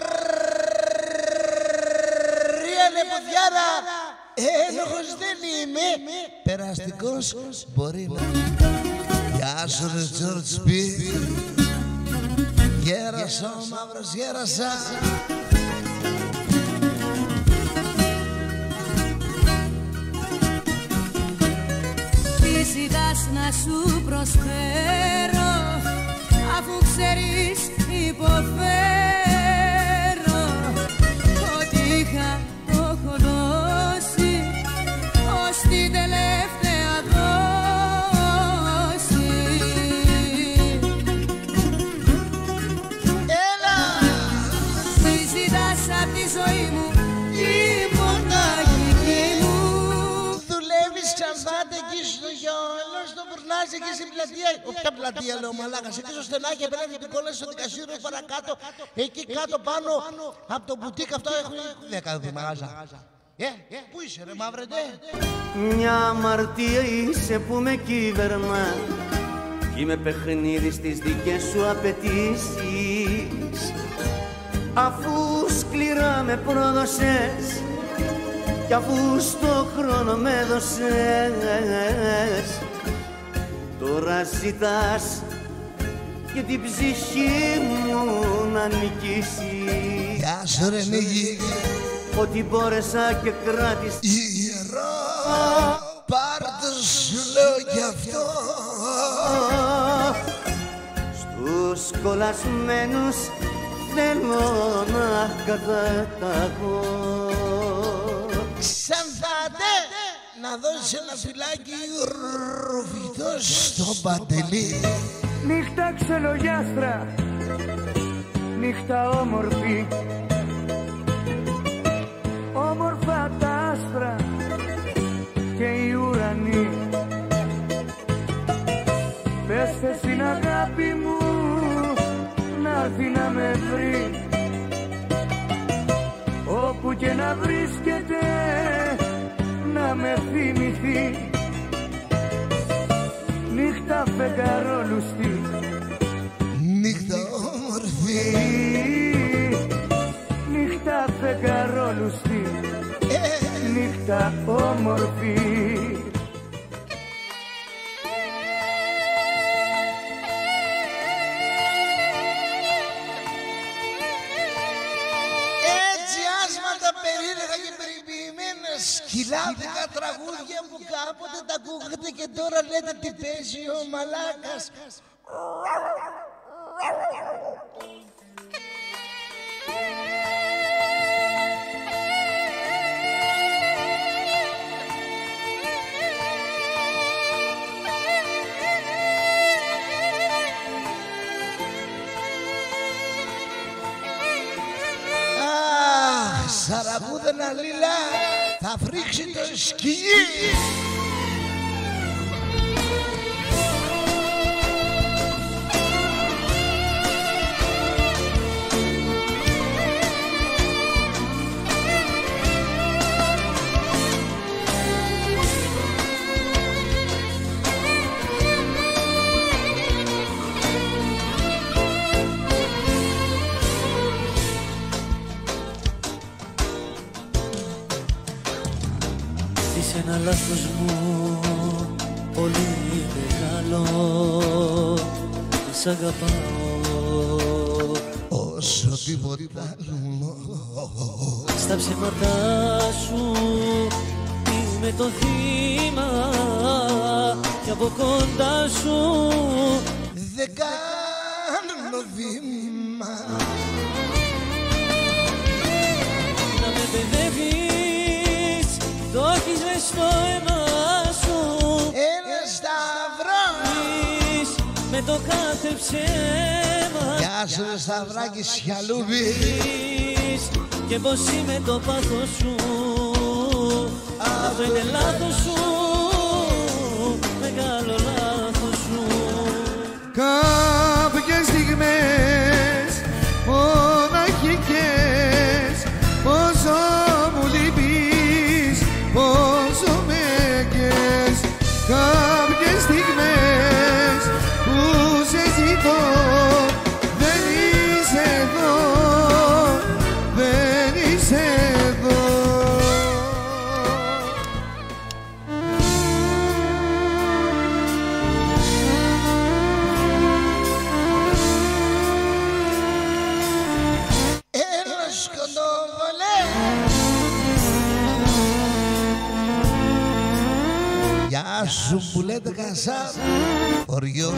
μωρία νεπουδιάρα. Ένοχος δεν είμαι, περαστικός μπορεί να. Γεια σου ρε George B. Γέρασα ο μαύρος, γέρασα. Τι ζητάς να σου προσφέρω, αφού ξέρεις υποφέρω. Ό,τι είχα το έχω δώσει, ως την τελευταία δόση. Έλα! Τι ζητάς απ' τη ζωή μου, η μοναχική μου. Δουλεύεις ξανθάτε εκεί στο γιόλο, στο μπουρνάς εκεί στην πλατεία. Ποια πλατεία λέω μαλάκας, εκεί στο στενάκι απέναντι την κόλλαση στο δικαστήριο παρακάτω. Εκεί κάτω πάνω από το μπουτίκ αυτό έχουν 10 μαγάζα. Πού είσαι ρε μαύρετε? Μια αμαρτία είσαι που με κύβερνα κι είμαι παιχνίδι στις δικές σου απαιτήσεις. Αφού σκληρά με πρόδωσες κι αφού στο χρόνο με έδωσες, τώρα ζητάς και την ψυχή μου να νικήσεις. Γεια σου ρε Νίκη. Ό,τι μπόρεσα και κράτησα ιερό, πάρ' το σου λέω κι αυτό. Στους κολλασμένους θέλω να καταταγώ. Ξανθάτε να δώσει ένα φυλάκι ρουφιχτό στο Παντελή. Νύχτα ξελογιάστρα, νύχτα όμορφη, όμορφα τα άστρα και οι ουρανοί. Πέστε στην αγάπη μου να έρθει να με βρει, όπου και να βρίσκεται να με θυμηθεί. Νύχτα φεγγαρόλουστη, νύχτα όμορφη, νύχτα φεγγαρόλουστη, νύχτα όμορφη. Περίεργα και περιποιημένα σκυλάδικα τραγούδια που κάποτε τα ακούγατε και τώρα λέτε τι παίζει ο μαλάκας. Σαραγούδανα λίλα θα φρίξει το σκυλί. Ένα λάθος μου πολύ μεγάλο, σ' αγαπάω όσο τίποτα άλλο. Στα ψέματά σου είμαι το θύμα κι από κοντά σου δεν κάνω βήμα. Να με παιδεύεις, το έχεις μες στο αίμα σου. Ένα σταυρό με το κάθε ψέμα. Γεια σου ρε σταυράκι σιαλούμπι. Και πως είμαι το πάθος σου. Αυτό είναι λάθος σου, μεγάλο λάθος σου. Κάποιες στιγμές μοναχικές, πόσο μου λείπεις, πόσο με κες. Κάποιες στιγμές που σε ζητώ, δεν είσαι εδώ, δεν είσαι εδώ. Έλα σκοτώβολε. Γεια σου που λέτε Κασάπ, οριό.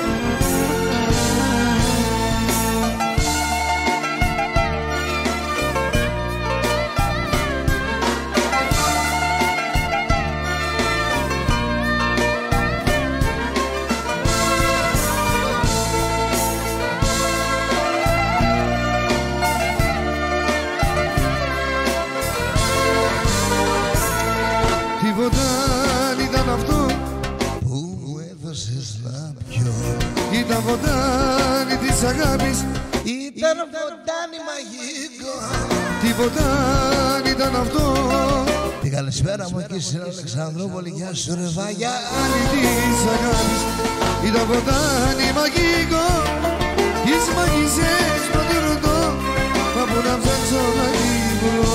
Τίποτα ήταν αυτό που μου έδωσες να πιω. Ήταν βοτάνι της αγάπης, ήταν βοτάνι μαγικό. Τίποτα ήταν αυτό. Την καλησπέρα μου εκεί στην Αλεξανδρούπολη. Γεια σου ρε Βάγια. Της αγάπης ήταν βοτάνι μαγικό. Τις μαγισσές πρώτη ρωτώ, μα που να ψάξω να την βρω.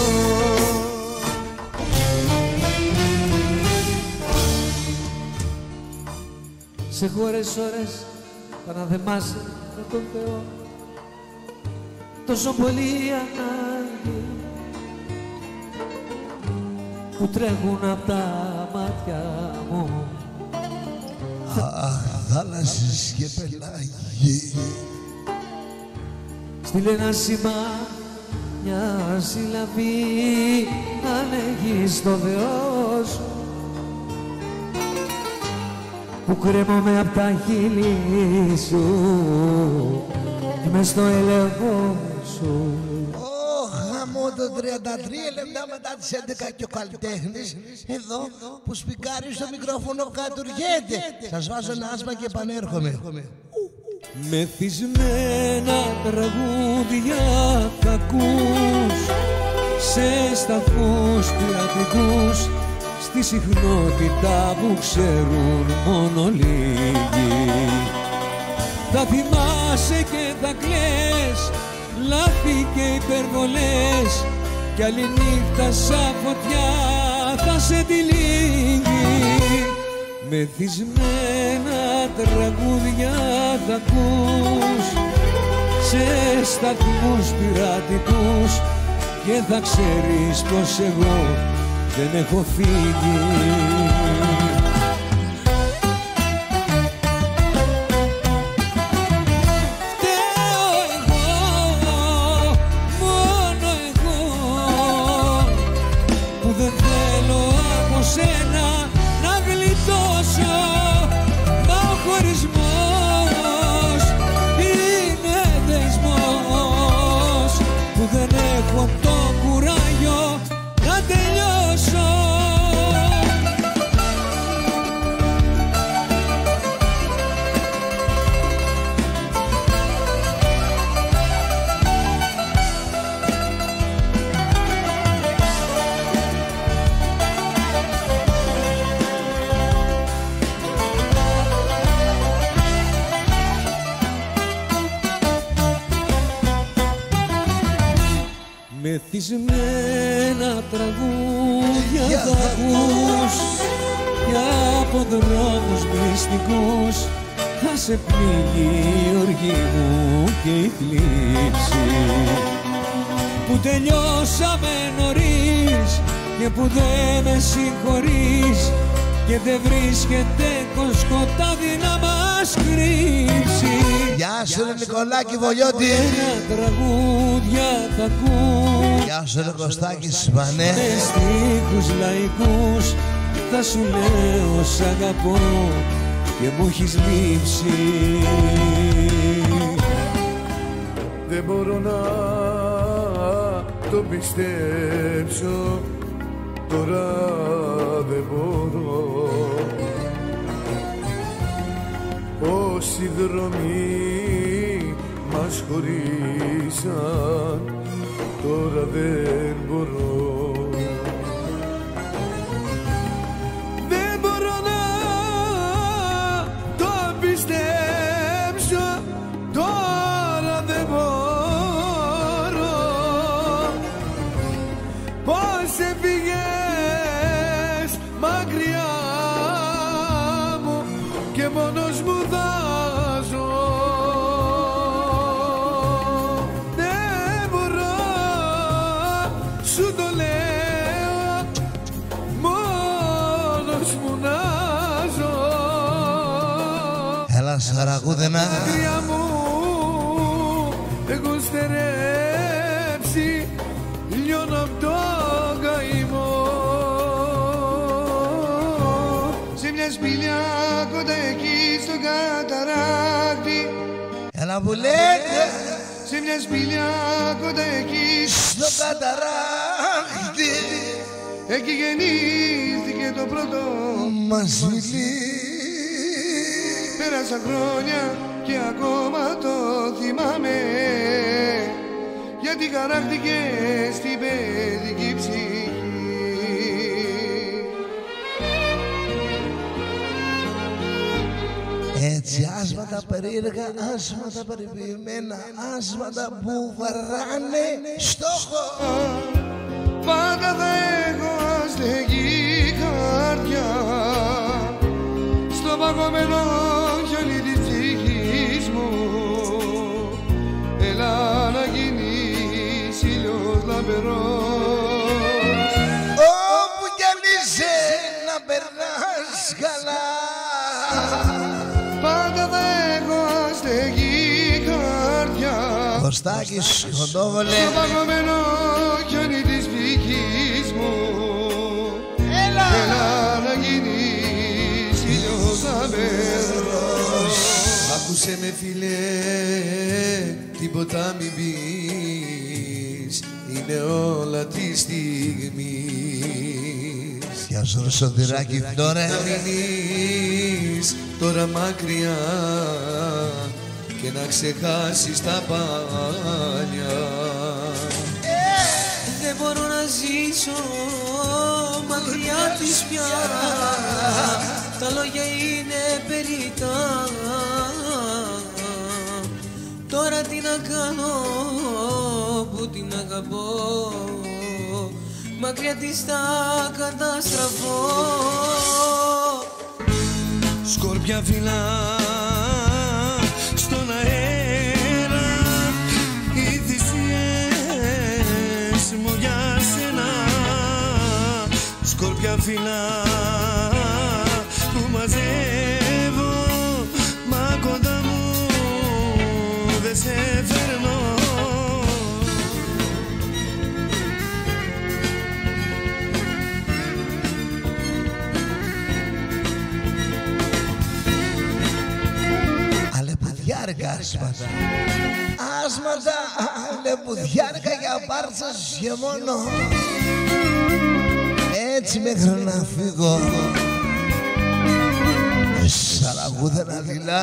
Σε έχω ώρες να θεμάσαι με τον Θεό, τόσο πολύ ανάγκη που τρέχουν απ' τα μάτια μου. Αχ, θάλασσες και πελάγι. Στείλε ένα σήμα, μια συλλαβή, αν έχεις το Θεό σου, που κρέμομαι απ' τα χείλη σου και μες στο έλεγχο σου. Γαμώ το 33 λεπτά μετά τις 11 και ο καλλιτέχνης εδώ που σπικάρει στο μικρόφωνο κατουργέται. Σας βάζω ένα άσμα και επανέρχομαι. Μεθυσμένα τραγούδια θα ακούς σε σταθμούς πειρατικούς, στη συχνότητα που ξέρουν μόνο λίγοι. Θα θυμάσαι και θα κλαις, λάθη και υπερβολές, κι άλλη νύχτα σαν φωτιά θα σε τυλίγει. Μεθυσμένα τραγούδια θα ακούς σε σταθμούς πειρατικούς και θα ξέρεις πως εγώ δεν έχω φύγει. Μεθυσμένα τραγούδια θα ακούς και από δρόμους μυστικούς θα σε πνίγει η οργή μου και η θλίψη που τελειώσαμε νωρίς και που δεν με συγχωρείς και δεν βρίσκεται σκοτάδι να μας κρύψει. Γεια σου ρε Νικολάκη Βολιώτη. Ένα τραγούδια θα ακούς. Γεια σου ρε Κωστάκη Σπανέ. Με στίχους λαϊκούς θα σου λέω σ' αγαπώ και μου έχεις λείψει. Δεν μπορώ να το πιστέψω, τώρα δεν μπορώ. Όσοι δρόμοι μας χωρίσαν, τώρα δεν μπορώ. Δεν μπορώ να το πιστέψω, τώρα δεν μπορώ. Πώς έφυγες μακριά μου και μόνος μου θα ζω. Δεν μπορώ, σου το λέω, μόνος μου να ζω. Έλα Σαραγούδενα. Μακριά μου έχω στερέψει, λιώνω απ' το καημό. Σε μια σπηλιά κοντά εκεί στο καταράκτη. Έλα που λέτε. Σε μια σπηλιά κοντά εκεί στο καταράκτη. Εκεί γεννήθηκε το πρώτο μας φιλί. Πέρασαν χρόνια και ακόμα το θυμάμαι, γιατί χαράχτηκε στην παιδική ψυχή. Έτσι άσματα περίεργα, άσματα περιποιημένα, άσματα που βαράνε στόχο. Πάντα θα έχω αστεγή καρδιά στο παγωμένο χιόνι της ψυχής μου. Έλα να γίνεις ήλιος λαμπερός, όπου κι αν είσαι να περνάς καλά. Πάντα θα έχω αστεγή καρδιά Κωστάκης Κοντόβολε. στο παγωμένο χιόνι της ψυχής μου. Έλα να γίνεις ήλιος λαμπερός. Άκουσε με φίλε, τίποτα μην πεις, είναι όλα τη στιγμή. Γεια σου ρε Σωτηράκη Φλόρε. Να μείνεις τώρα μακριά και να ξεχάσεις τα παλιά. Δεν μπορώ να ζήσω μακριά της πια. Τα λόγια είναι περιττά. Τώρα τι να κάνω που την αγαπώ, μακριά της θα καταστραφώ. Σκόρπια φυλά στον αέρα, οι θυσίες μου για σένα. Σκόρπια φυλά που μαζεύω, μα κοντά μου δεν σε φέρνω. Αλεπουδιάρικα άσματα, άσματα, αλεπουδιάρικα για πάρτσας και μόνο. Έτσι μέχρι να φύγω, Σαραγούδα να δειλά,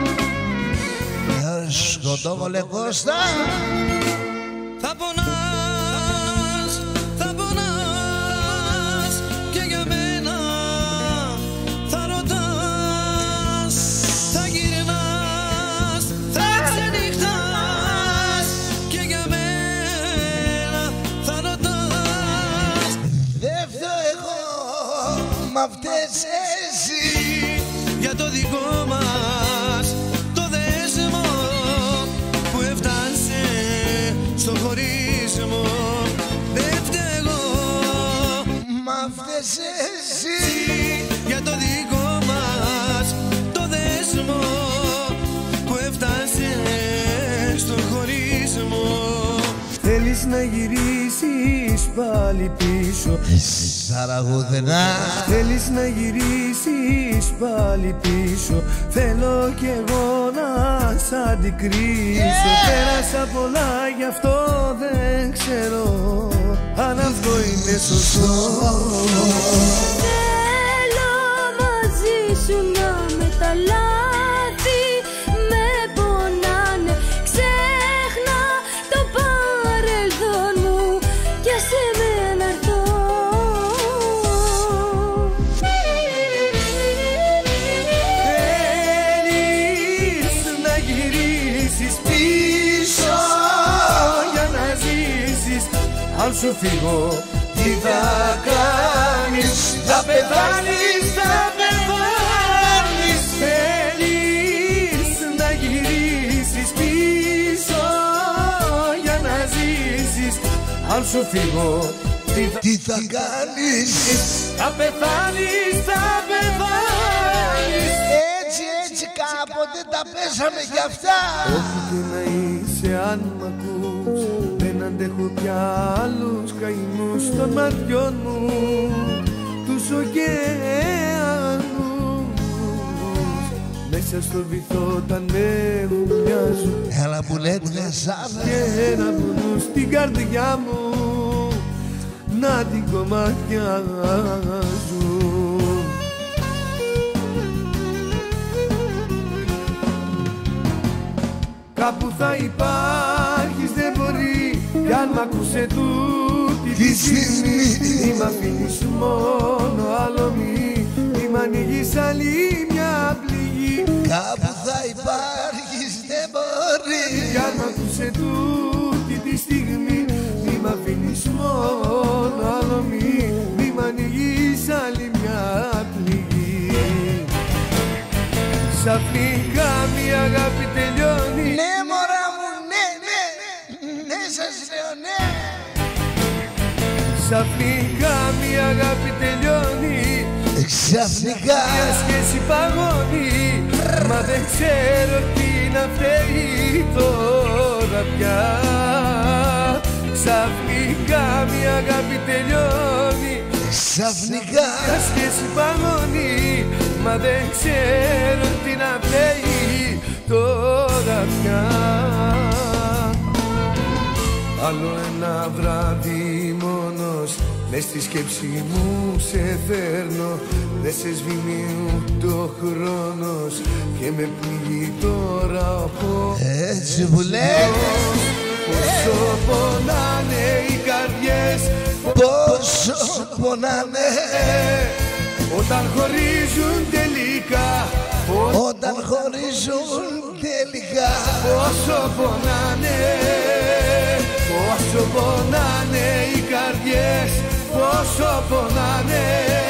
σκοτώβολε Κώστα. Θα πονάς, θα πονάς και για μένα θα ρωτάς, θα γυρνάς, θα ξενυχτάς και για μένα θα ρωτάς. Δεν φταίω εγώ, μα φταίς εσύ για το δικό μας το δέσμο που έφτασε στο χωρισμό. Δεν φταίω, μα φταίς εσύ για το δικό μας το δέσμο που έφτασε στο χωρισμό. Θέλεις να γυρίσεις πάλι πίσω, Σαραγούδα. θέλεις να γυρίσεις πάλι πίσω. Θέλω κι εγώ να σ' αντικρίσω. Πέρασα πολλά γι' αυτό δεν ξέρω αν αυτό είναι σωστό. Θέλω μαζί σου να μεταλλάθει, με πονάνε, ξέχνα το παρελθόν μου και σε μένα έρθω. Θέλεις να γυρίσεις πίσω για να ζήσεις. Αν σου φύγω τι θα κάνεις, θα πεθάνεις, θα πεθάνεις. Θέλεις να γυρίσεις πίσω για να ζήσεις. Αν σου φύγω τι θα κάνεις, θα πεθάνεις, θα πεθάνεις. Έτσι κάποτε τα πέσαμε κι αυτά. Όπου και να είσαι αν μ' ακούς, δεν αντέχω πια άλλους καημούς των ματιών μου, τους ωκεανούς. Μέσα στο βυθό τα νεύου μοιάζουν, έλα που λέτε σάβα και ένα βουνού στην καρδιά μου να την κομμάτιαζουν. Κάπου θα υπάρχεις, δεν μπορεί, κι αν μ' ακούσε τούτη τη στιγμή. Μη μ' αφήνεις μόνο άλλο μη, μη μ' ανοίγεις άλλη μια πληγή. Κάπου θα υπάρχεις, δεν μπορεί, κι αν μ' ακούσε τούτη τη στιγμή. Μη μ' αφήνεις μόνο άλλο μη, μη μ' ανοίγεις άλλη μια πληγή. Ξαφνικά μια αγάπη τελειώνει. Ναι μωρά μου, ναι, ναι, ναι σας λέω ναι. Ξαφνικά μια αγάπη τελειώνει. Ξαφνικά μια σχέση παγώνει. Μα δεν ξέρω τι να φταίει τώρα πια. Ξαφνικά μια αγάπη τελειώνει. Ξαφνικά μια σχέση παγώνει. Μα δεν ξέρω τι να φταίει τώρα πια. Άλλο ένα βράδυ μόνος, μες στη σκέψη μου σε φέρνω. Δε σε σβήνει ούτε ο χρόνος και με πνίγει τώρα ο πόνος. Έτσι που λέει Πόσο πονάνε οι καρδιές πονάνε, όταν χωρίζουν τελικά, όταν χωρίζουν τελικά. Πόσο πονάνε, πόσο πονάνε οι καρδιές, πόσο πονάνε,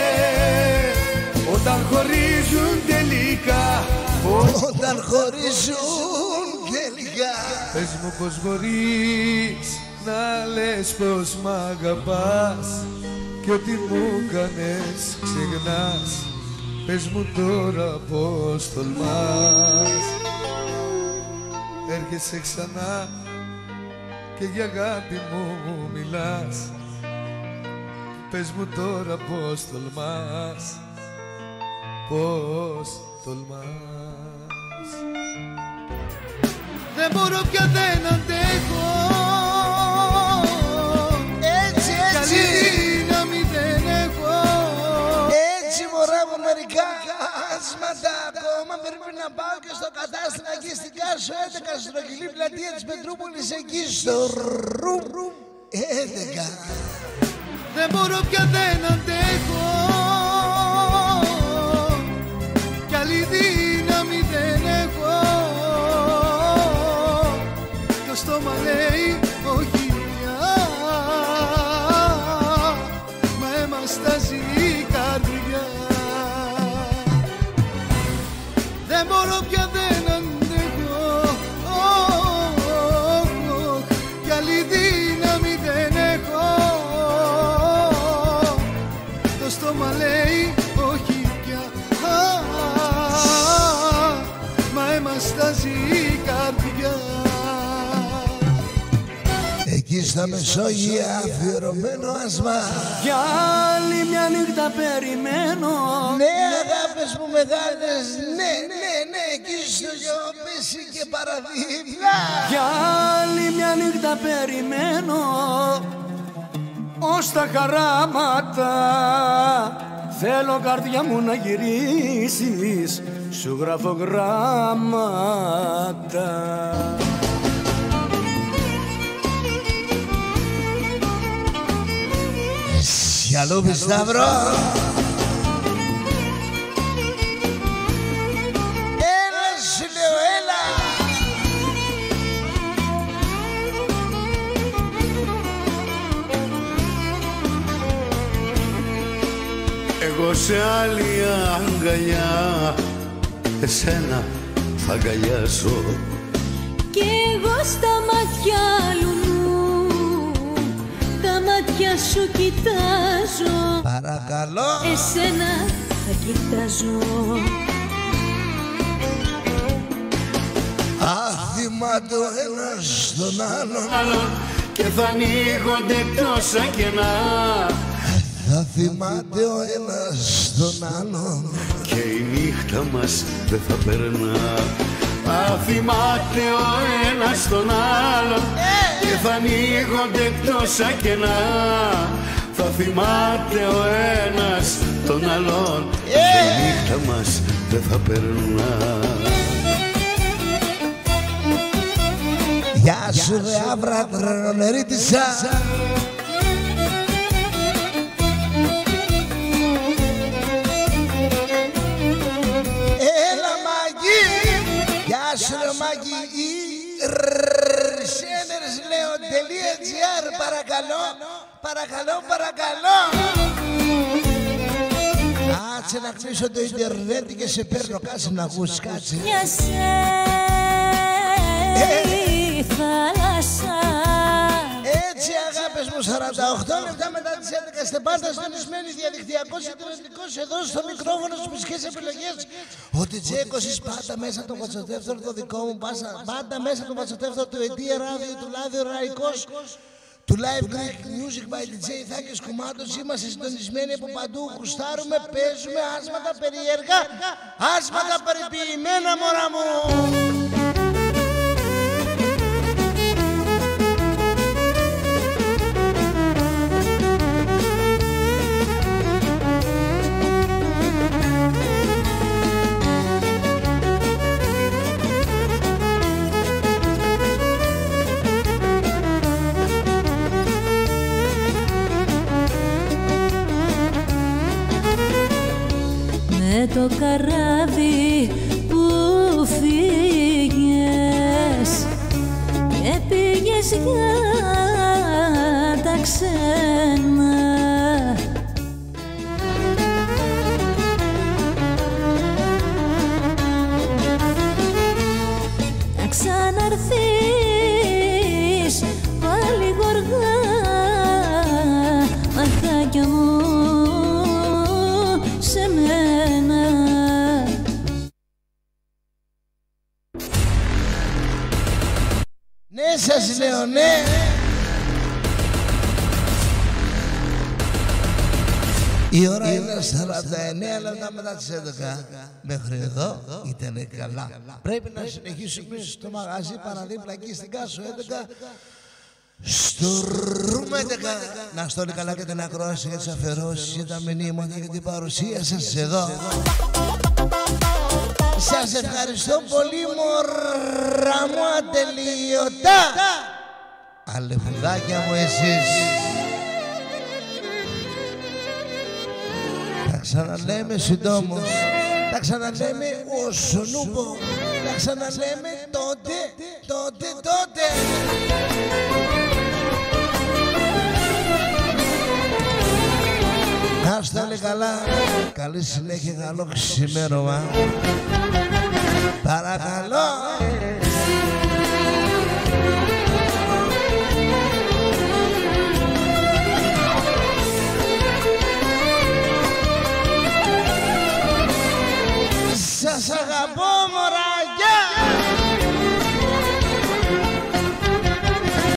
όταν χωρίζουν τελικά, όταν χωρίζουν τελικά. Πες μου πως μπορείς να λες πως μ' αγαπάς κι ό,τι μου κάνες ξεχνάς. Πες μου τώρα πως τολμάς, έρχεσαι ξανά και για αγάπη μου μιλάς. Πες μου τώρα πως τολμάς, πως τολμάς. Δεν μπορώ πια, δεν αντέχω. Έτσι, έτσι. Καλή δύναμη δεν έχω. Έτσι μωρά μου μερικά άσματα ακόμα. Πρέπει να πάω και στο κατάστημα εκεί στην Κάσο 11 στην Τρογγυλή πλατεία της Πετρούπολης, εκεί στο Ρουμ 11. Δεν μπορώ πια, δεν αντέχω. Κι άλλη δύναμη δεν έχω. Το στόμα λέει όχι πια, μα εμαστάζει η καρδιά. Δεν μπορώ πια, δεν αντέχω. Κι άλλη δύναμη δεν έχω. Το στόμα λέει όχι πια, μα εμαστάζει η καρδιά. Εκεί στα Μεσόγεια αφιερωμένο άσμα. Για άλλη μια νύχτα περιμένω. Ναι αγάπες μου μεγάλες, ναι, ναι, ναι, εκεί στο Γιώπηση και παραδίπλα. Για άλλη μια νύχτα περιμένω, ως τα χαράματα. Θέλω καρδιά μου να γυρίσεις, σου γράφω γράμματα. Σιαλούπι Σταύρο. Έλα σου λέω, έλα. Εγώ σε άλλη αγκαλιά εσένα θα αγκαλιάσω. Κι εγώ στα μάτια λουνού τα μάτια σου κοιτάζω. Παρακαλώ. Εσένα θα κοιτάζω. Άθιμα το ένας στον άλλον και θα ανοίγονται τόσα κενά. Θα θυμάται ο ένας τον άλλον και η νύχτα μας δεν θα περνά. Θα θυμάται ο ένας τον άλλον και θα ανοίγονται τόσα κενά. Θα θυμάται ο ένας τον άλλον και η νύχτα μας δεν θα περνά. Γεια σου ρε άβρα τρελονερίτησα. Έλα Μάγκη. Γεια σου ρε Μάγκη. Σένερς λέω .gr. Παρακαλώ. Παρακαλώ, παρακαλώ. Κάτσε να κλείσω το ίντερνετ και σε παίρνω. Κάτσε να ακούσεις, κάτσε. Για σε η θάλασσα. Έτσι αγάπες μου, 48 λεπτά μετά τις 11 είστε πάντα συντονισμένοι διαδικτυακός ιντερνετικός εδώ στο μικρόφωνο στις μουσικές επιλογές. Ο DJ Κωσής πάντα μέσα το βατσοτεύτερο το δικό μου, πάντα μέσα το βατσοτεύτερο του Αιτία Ράδιο, του Λάδιο Ραϊκός, του Live Greek Music by DJ Θάκης Κουμάτος. Είμαστε συντονισμένοι από παντού, γουστάρουμε, παίζουμε άσματα περίεργα, άσματα περιποιημένα μωρά μου. το καράβι που φύγες και πήγες για τα ξένα. Να ξαναρθείς πάλι γοργά, μαθάκια μου, σε μένα. Ναι, σας λέω, ναι. Η ώρα είναι 49 λεπτά μετά τις 11. Μέχρι εδώ ήταν καλά. Πρέπει να συνεχίσουμε στο μαγαζί παραδίπλα εκεί στην Κάσο 11. Στο Room 11. Να είστε όλοι καλά και την ακρόαση για τις αφαιρώσεις, για τα μηνύματα, για την παρουσία σας εδώ. Σας ευχαριστώ πολύ, μωρά μου, ατελείωτα. Αλεφουδάκια μου εσείς. Τα ξαναλέμε συντόμως. Τα ξαναλέμε όσο νουμπο. Τα ξαναλέμε τότε. Να είστε όλοι καλά. Καλή συνέχεια, καλό ξημέρωμα. Παρακαλώ.